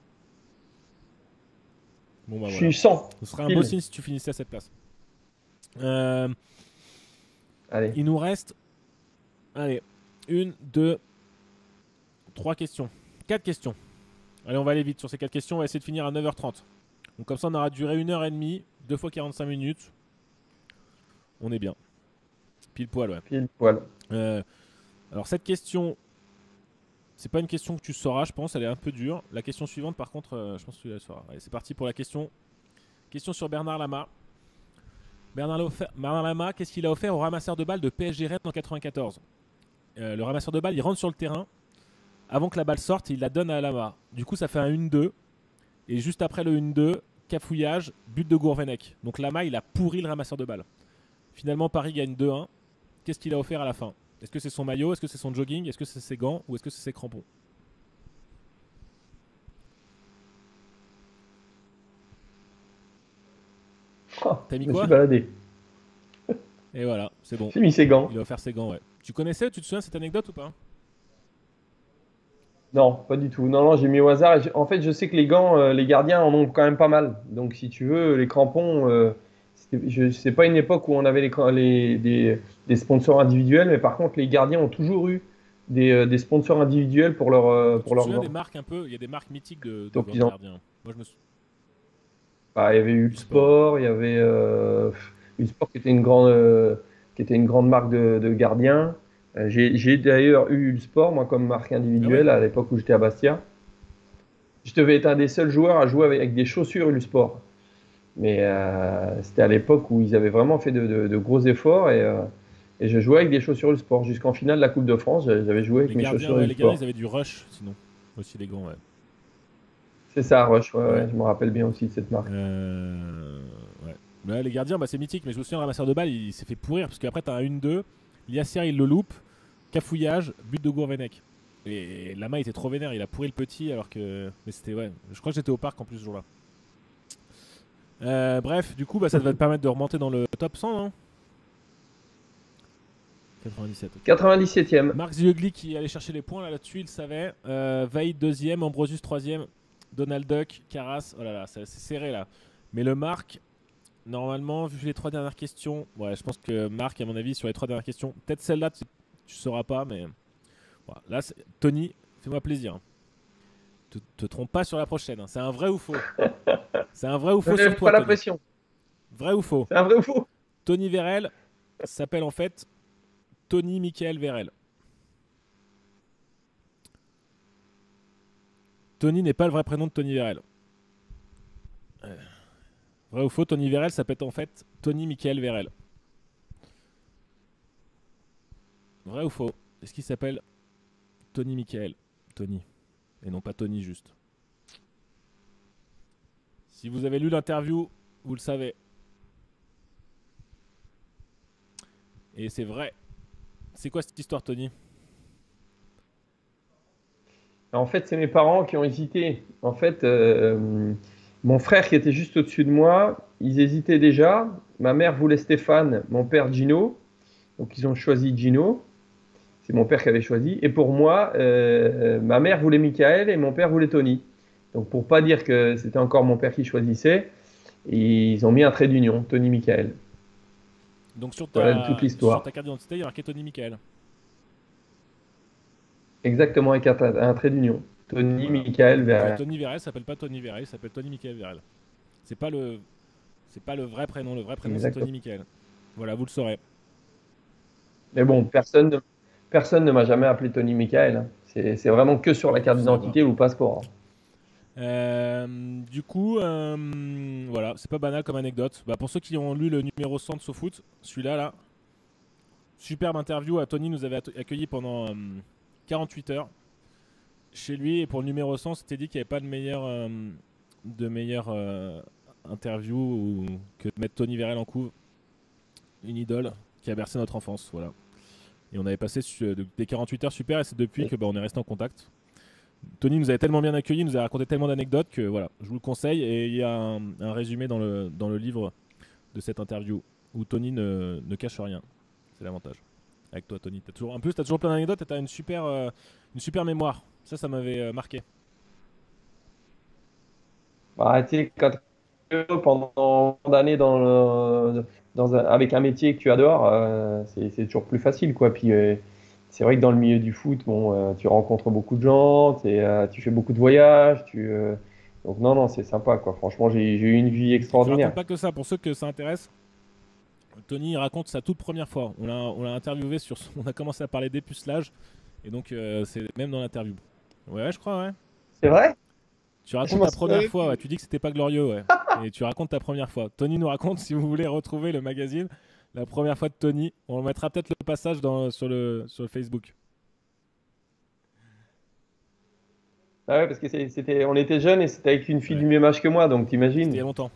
A: Bon, bah
B: Je
A: voilà.
B: suis 100,
A: Ce serait un beau
B: pile.
A: signe si tu finissais à cette place. Euh,
B: Allez.
A: il nous reste, allez, une, deux, trois questions. Quatre questions. Allez, on va aller vite sur ces quatre questions. On va essayer de finir à 9h30. Donc, comme ça, on aura duré 1h30, 2 fois 45 minutes. On est bien. Pile poil, ouais.
B: Pile poil.
A: Euh, alors, cette question, c'est pas une question que tu sauras, je pense. Elle est un peu dure. La question suivante, par contre, je pense que tu la sauras. Allez, c'est parti pour la question. Question sur Bernard Lama. Bernard Lama, qu'est-ce qu'il a offert au ramasseur de balles de PSG Rennes en 94? Le ramasseur de balles, il rentre sur le terrain. Avant que la balle sorte, il la donne à Lama. Du coup, ça fait un 1-2. Et juste après le 1-2, cafouillage, but de Gourvenec. Donc Lama, il a pourri le ramasseur de balles. Finalement, Paris gagne 2-1. Qu'est-ce qu'il a offert à la fin? Est-ce que c'est son maillot? Est-ce que c'est son jogging? Est-ce que c'est ses gants? Ou est-ce que c'est ses crampons?
B: Oh,
A: T'as mis
B: je me suis
A: quoi?
B: baladé.
A: Et voilà, c'est bon.
B: J'ai mis ses gants.
A: Il a offert ses gants, ouais. Tu connaissais, tu te souviens de cette anecdote ou pas?
B: Non, pas du tout. Non, non, j'ai mis au hasard. En fait, je sais que les gants, les gardiens en ont quand même pas mal. Donc, si tu veux, les crampons, c'est pas une époque où on avait des sponsors individuels, mais par contre, les gardiens ont toujours eu des sponsors individuels
A: Tu
B: pour
A: te
B: leurs
A: souviens des
B: gants.
A: marques un peu? Il y a des marques mythiques de
B: Donc,
A: gants
B: ils
A: de
B: ont,
A: gardien. Moi, je me suis.
B: bah, il y avait eu
A: Du
B: le
A: sport, ouais.
B: sport, il y avait le sport qui était une grande marque de gardiens. J'ai d'ailleurs eu le sport, moi, comme marque
A: Ah ouais?
B: individuelle à l'époque où j'étais à Bastia. Je devais être un des seuls joueurs à jouer avec des chaussures Ulysport. Mais c'était à l'époque où ils avaient vraiment fait de gros efforts et je jouais avec des chaussures Ulysport. Jusqu'en finale de la Coupe de France, j'avais joué avec
A: Les
B: mes
A: gardiens,
B: chaussures
A: ouais, les gardiens,
B: Ulysport.
A: ils avaient du rush, sinon. Aussi les gants, ouais.
B: C'est ça, Rush, ouais,
A: Ouais.
B: ouais, je me rappelle bien aussi de cette marque.
A: Ouais. Ouais, les gardiens, bah, c'est mythique, mais je me souviens, le ramasseur de balles, il s'est fait pourrir, parce qu'après, t'as un 1-2, Liassier, il le loupe, cafouillage, but de Gourvenec. Et Lama, il était trop vénère, il a pourri le petit, alors que. Mais c'était, ouais. Je crois que j'étais au parc en plus ce jour-là. Bref, du coup, bah, ça devait te permettre de remonter dans le top 100, hein. 97, ok.
B: 97e.
A: Marc Ziegli qui allait chercher les points là-dessus, il savait. Vaïd deuxième, Ambrosius troisième, Donald Duck, Carras. Oh là là, c'est serré là. Mais le Marc, normalement, vu les trois dernières questions, ouais, je pense que Marc, à mon avis, sur les trois dernières questions, peut-être celle-là, tu sauras pas, mais voilà. Là, Tony, fais-moi plaisir, hein. Te trompe pas sur la prochaine, hein. C'est un vrai ou faux? C'est un vrai ou
B: Ne
A: faux sur
B: lève
A: toi,
B: pas la
A: Tony?
B: pression.
A: Vrai ou faux?
B: C'est un vrai ou faux?
A: Tony Vérel s'appelle en fait Tony Michael Vérel. Tony n'est pas le vrai prénom de Tony Vérel. Vrai ou faux, Tony Vérel s'appelle en fait Tony Michael Vérel. Vrai ou faux? Est-ce qu'il s'appelle Tony Michael? Tony. Et non pas Tony juste. Si vous avez lu l'interview, vous le savez. Et c'est vrai. C'est quoi cette histoire, Tony?
B: En fait, c'est mes parents qui ont hésité. En fait, mon frère qui était juste au-dessus de moi, ils hésitaient déjà. Ma mère voulait Stéphane, mon père Gino. Donc ils ont choisi Gino. C'est mon père qui avait choisi. Et pour moi, ma mère voulait Michael et mon père voulait Tony. Donc pour pas dire que c'était encore mon père qui choisissait, ils ont mis un trait d'union, Tony Michael.
A: Donc
B: Voilà toute
A: sur
B: l'histoire.
A: ta carte d'identité, il y a marqué Tony Michael.
B: Exactement avec un trait d'union. Tony
A: Voilà.
B: Michael
A: Donc
B: vers.
A: Tony Vérel s'appelle pas Tony Vérel, il s'appelle Tony Michael Vérel. C'est pas le c'est pas le vrai prénom. Le vrai prénom c'est
B: Exactement.
A: Tony Michael. Voilà, vous le saurez.
B: Mais bon, personne ne m'a jamais appelé Tony Michael, hein. C'est vraiment que sur la
A: Ouais, tu
B: carte
A: savais pas.
B: d'identité ou le passeport, hein.
A: Du coup, voilà, c'est pas banal comme anecdote. Bah, pour ceux qui ont lu le numéro 100 de SoFoot, celui-là, là, superbe interview. Tony nous avait accueillis pendant 48 heures chez lui. Et pour le numéro 100, c'était dit qu'il n'y avait pas de meilleure interview que de mettre Tony Vérel en couve, une idole qui a bercé notre enfance. Voilà. Et on avait passé des 48 heures super, et c'est depuis que on est resté en contact. Tony nous avait tellement bien accueillis, nous a raconté tellement d'anecdotes que voilà, je vous le conseille. Et il y a un résumé dans le livre de cette interview où Tony ne cache rien. C'est l'avantage. Avec toi, Tony. En plus, tu as toujours plein d'anecdotes et tu as une super mémoire. Ça m'avait marqué.
B: Bah, tu sais, quand pendant tant d'années avec un métier que tu adores, c'est toujours plus facile, quoi. Puis c'est vrai que dans le milieu du foot, bon, tu rencontres beaucoup de gens, tu fais beaucoup de voyages, donc non, non, c'est sympa, quoi. Franchement, j'ai eu une vie
A: Et tu racontes
B: extraordinaire.
A: pas que ça. Pour ceux que ça intéresse, Tony raconte sa toute première fois. On l'a interviewé on a commencé à parler dépucelage. Et donc, c'est même dans l'interview. Ouais, je crois, ouais.
B: C'est vrai?
A: Tu
B: Je
A: racontes
B: m'en
A: ta première
B: souviens
A: fois, ouais.
B: plus.
A: Tu dis que c'était pas glorieux, ouais. Et tu racontes ta première fois. Tony nous raconte, si vous voulez retrouver le magazine, la première fois de Tony. On mettra peut-être le passage sur le Facebook.
B: Ah ouais, parce que on était jeunes et c'était avec une fille
A: Ouais.
B: du même âge que moi, donc
A: C'était il y a
B: t'imagines.
A: longtemps.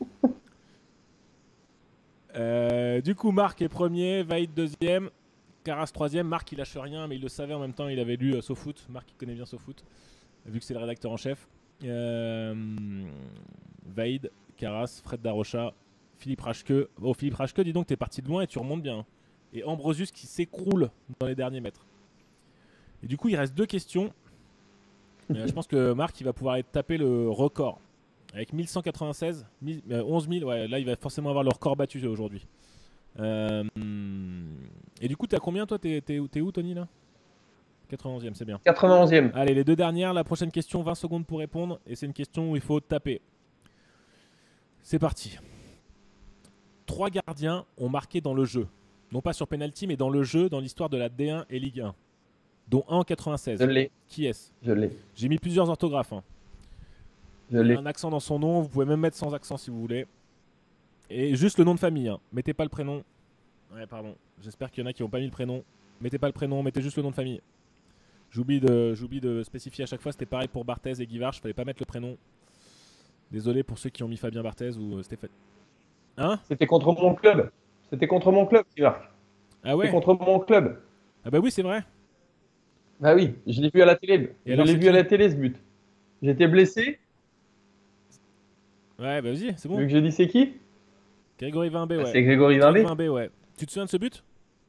A: Du coup, Marc est premier, Vaïd deuxième, Caras troisième. Marc, il lâche rien, mais il le savait en même temps. Il avait lu SoFoot. Marc, il connaît bien SoFoot, vu que c'est le rédacteur en chef. Euh, Vaïd, Caras, Fred Darocha, Philippe Rachke. Oh, Philippe Rachke, dis donc, t'es parti de loin et tu remontes bien. Et Ambrosius qui s'écroule dans les derniers mètres. Et du coup, il reste deux questions. Je pense que Marc, il va pouvoir aller taper le record. Avec 1196, 11 000, ouais, là, il va forcément avoir le record battu aujourd'hui. Euh, et du coup, t'es à combien, toi? T'es où, Tony, là? 91e, c'est bien.
B: 91e.
A: Allez, les deux dernières. La prochaine question, 20 secondes pour répondre. Et c'est une question où il faut taper. C'est parti. 3 gardiens ont marqué dans le jeu. Non pas sur penalty, mais dans le jeu, dans l'histoire de la D1 et Ligue 1. Dont un en
B: Je
A: 96.
B: l'ai,
A: Qui est-ce?
B: je l'ai,
A: J'ai mis plusieurs orthographes. Hein.
B: je
A: Il y a
B: l'ai.
A: un accent dans son nom. Vous pouvez même mettre sans accent si vous voulez. Et juste le nom de famille. Hein. Mettez pas le prénom. Ouais, pardon. J'espère qu'il y en a qui n'ont pas mis le prénom. Mettez pas le prénom, mettez juste le nom de famille. J'oublie de spécifier à chaque fois. C'était pareil pour Barthez et Guivarch. Fallait pas mettre le prénom. Désolé pour ceux qui ont mis Fabien Barthez ou Stéphane. Hein?
B: C'était contre mon club. C'était contre mon club, Marc.
A: Ah
B: C'était
A: ouais?
B: contre mon club.
A: Ah bah oui, c'est vrai.
B: Bah oui, je l'ai vu à la télé.
A: Et
B: Je
A: alors,
B: l'ai
A: c'est
B: vu à
A: qui?
B: la télé ce but. J'étais blessé.
A: Ouais, bah vas-y, c'est bon.
B: Vu que j'ai dit c'est qui?
A: Grégory Vimbé,
B: Bah,
A: ouais.
B: c'est Grégory
A: Greg
B: Vimbé.
A: Vimbé, ouais. Tu te souviens de ce but?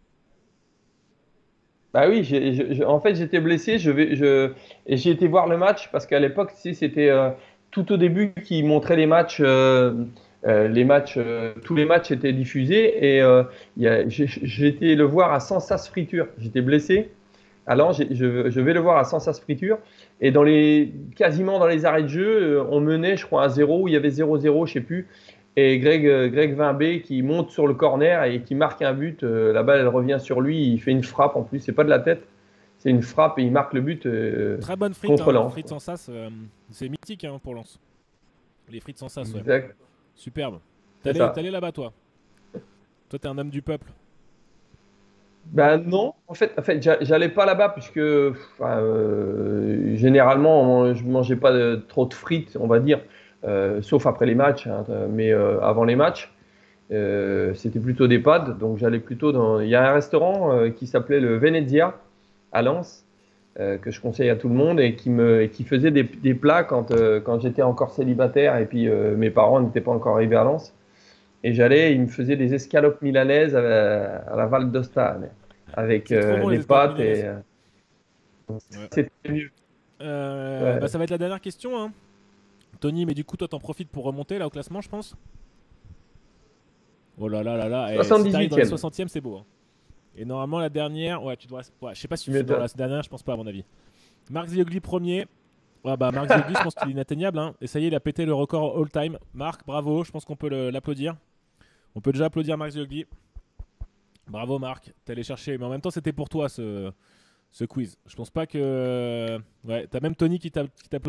B: Bah oui, en fait j'étais blessé. Et j'ai été voir le match parce qu'à l'époque, tu sais, c'était tout au début qu'ils montraient tous les matchs étaient diffusés et j'ai été le voir à Sensas Friture. J'étais blessé. Alors je vais le voir à Sensas Friture et quasiment dans les arrêts de jeu, on menait, je crois, à 0, il y avait 0-0, je sais plus. Et Greg Vimbé qui monte sur le corner et qui marque un but. La balle, elle revient sur lui. Il fait une frappe en plus. C'est pas de la tête. C'est une frappe et il marque le but
A: Très bonne frite,
B: contre
A: hein.
B: Lens.
A: Frites sans sas, c'est mythique hein, pour Lens. Les frites sans sas, ouais.
B: Exact.
A: Superbe.
B: C'est
A: T'es
B: ça.
A: allé là-bas, toi? Toi, t'es un homme du peuple.
B: Ben non, en fait, j'allais pas là-bas puisque généralement je mangeais pas trop de frites, on va dire, sauf après les matchs, hein, mais avant les matchs. C'était plutôt des pâtes, donc j'allais plutôt dans. Il y a un restaurant qui s'appelait le Venezia à Lens, que je conseille à tout le monde et qui faisait des plats quand j'étais encore célibataire et puis mes parents n'étaient pas encore arrivés à Lens. Et il me faisait des escalopes milanaises à la Val d'Osta avec
A: C'est trop bon, les
B: les
A: escalopes
B: pâtes
A: milanaises. Ouais.
B: c'était mieux. Ouais.
A: Bah, ça va être la dernière question, hein. Tony, mais du coup, toi, t'en profites pour remonter là au classement, je pense. Oh là là là là. Et si t'arrives dans les
B: 78e.
A: 60e, c'est beau. Hein. Et normalement, la dernière, ouais, tu devrais. Ouais, je sais pas si
B: Tu
A: tu fais dans
B: m'étonnes.
A: la dernière, je pense pas, à mon avis. Marc Ziogli premier. Ouais, bah, Marc Ziogli, je pense qu'il est inatteignable. Hein. Et ça y est, il a pété le record all-time. Marc, bravo, je pense qu'on peut l'applaudir. On peut déjà applaudir Marc Ziogli. Bravo, Marc. T'es allé chercher. Mais en même temps, c'était pour toi ce quiz. Je pense pas que. Ouais, t'as même Tony qui t'applaudit.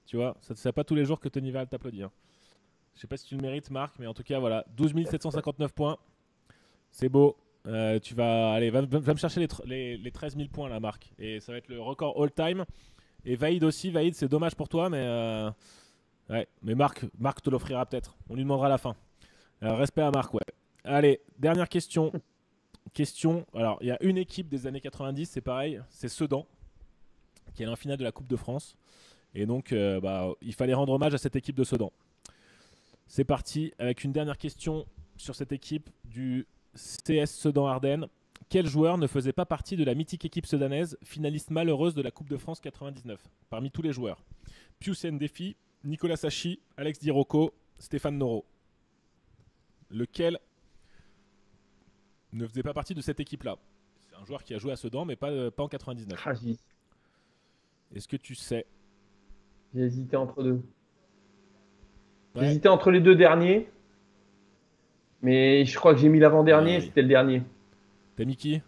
A: Tu vois, ça c'est pas tous les jours que Tony Val t'applaudit. Hein. Je sais pas si tu le mérites, Marc, mais en tout cas, voilà. 12 759 points. C'est beau. Tu vas. Allez, va me chercher les 13 000 points, là, Marc. Et ça va être le record all-time. Et Vaïd aussi. Vaïd, c'est dommage pour toi, mais. Ouais, mais Marc te l'offrira peut-être. On lui demandera à la fin. Respect à Marc, ouais. Allez, dernière question. Alors, il y a une équipe des années 90, c'est pareil. C'est Sedan, qui est en finale de la Coupe de France. Et donc, il fallait rendre hommage à cette équipe de Sedan. C'est parti avec une dernière question sur cette équipe du CS Sedan-Ardennes. Quel joueur ne faisait pas partie de la mythique équipe sedanaise, finaliste malheureuse de la Coupe de France 99 parmi tous les joueurs? Pius Ndefi, Nicolas Sachi, Alex Di Rocco, Stéphane Noro. Lequel ne faisait pas partie de cette équipe-là? C'est un joueur qui a joué à Sedan, mais pas en 99.
B: Ah,
A: Est-ce que tu sais?
B: j'ai hésité entre deux.
A: Ouais.
B: J'ai hésité entre les deux derniers. Mais je crois que j'ai mis l'avant-dernier,
A: Oui.
B: c'était le dernier.
A: T'as mis qui?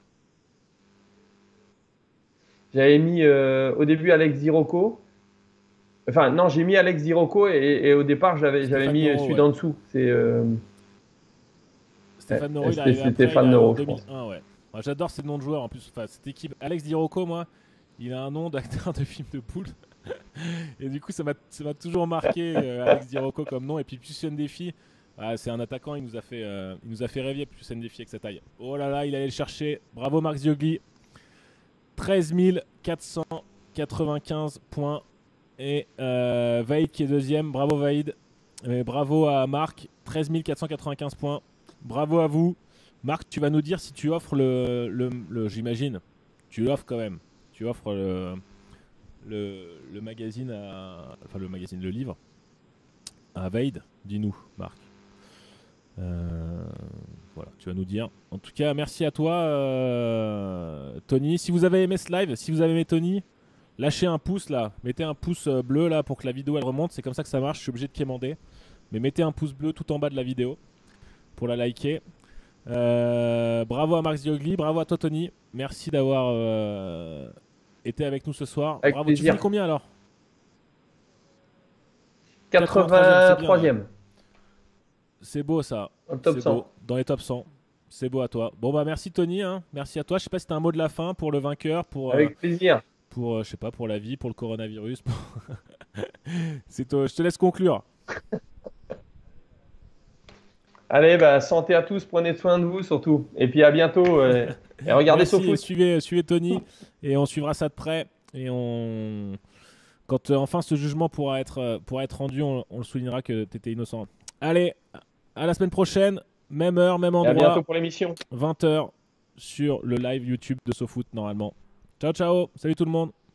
B: J'avais mis au début Alex Di Rocco. Enfin, non, j'ai mis Alex Di Rocco et au départ, j'avais
A: Stéphane
B: mis
A: Noro,
B: celui
A: ouais.
B: d'en dessous. C'est
A: Stéphane Noro, il est arrivé
B: c'était
A: après,
B: Stéphane
A: il est arrivé en
B: Noro, je pense.
A: 2001, ouais. Moi, j'adore ces noms de joueurs en plus. Enfin, cette équipe, Alex Di Rocco, moi, il a un nom d'acteur de film de poule. Et du coup, ça m'a toujours marqué Alex Di Rocco comme nom. Et puis Pius Ndefi, c'est un attaquant, il nous a fait rêver Pius Ndefi avec sa taille. Oh là là, il allait le chercher. Bravo Marc Ziogli. 13 495 points. Et Vaïd qui est deuxième. Bravo Vaïd. Et bravo à Marc. 13 495 points. Bravo à vous. Marc, tu vas nous dire si tu offres j'imagine, tu l'offres quand même. Tu offres le magazine enfin le magazine, le livre à Vaïd. Dis-nous, Marc. Voilà, tu vas nous dire. En tout cas, merci à toi, Tony. Si vous avez aimé ce live, si vous avez aimé Tony, lâchez un pouce là. Mettez un pouce bleu là pour que la vidéo elle remonte. C'est comme ça que ça marche. Je suis obligé de quémander. Mais mettez un pouce bleu tout en bas de la vidéo pour la liker. Bravo à Marc Ziogli, bravo à toi Tony. Merci d'avoir été avec nous ce soir.
B: Avec
A: bravo.
B: plaisir.
A: Tu finis combien alors?
B: 83e.
A: C'est beau ça.
B: Top 100.
A: Beau. Dans les top 100. C'est beau à toi. Bon bah merci Tony, hein. Merci à toi. Je sais pas si t'as un mot de la fin pour le vainqueur,
B: Avec plaisir.
A: Pour je sais pas, pour la vie, pour le coronavirus. Je te laisse conclure.
B: Allez, santé à tous, prenez soin de vous surtout. Et puis à bientôt. Et regardez
A: Merci,
B: SoFoot.
A: Suivez Tony et on suivra ça de près. Et quand enfin ce jugement pourra être rendu, on le soulignera que tu étais innocent. Allez, à la semaine prochaine, même heure, même
B: Et à
A: endroit,
B: bientôt pour l'émission.
A: 20h sur le live YouTube de SoFoot normalement. Ciao, ciao, salut tout le monde.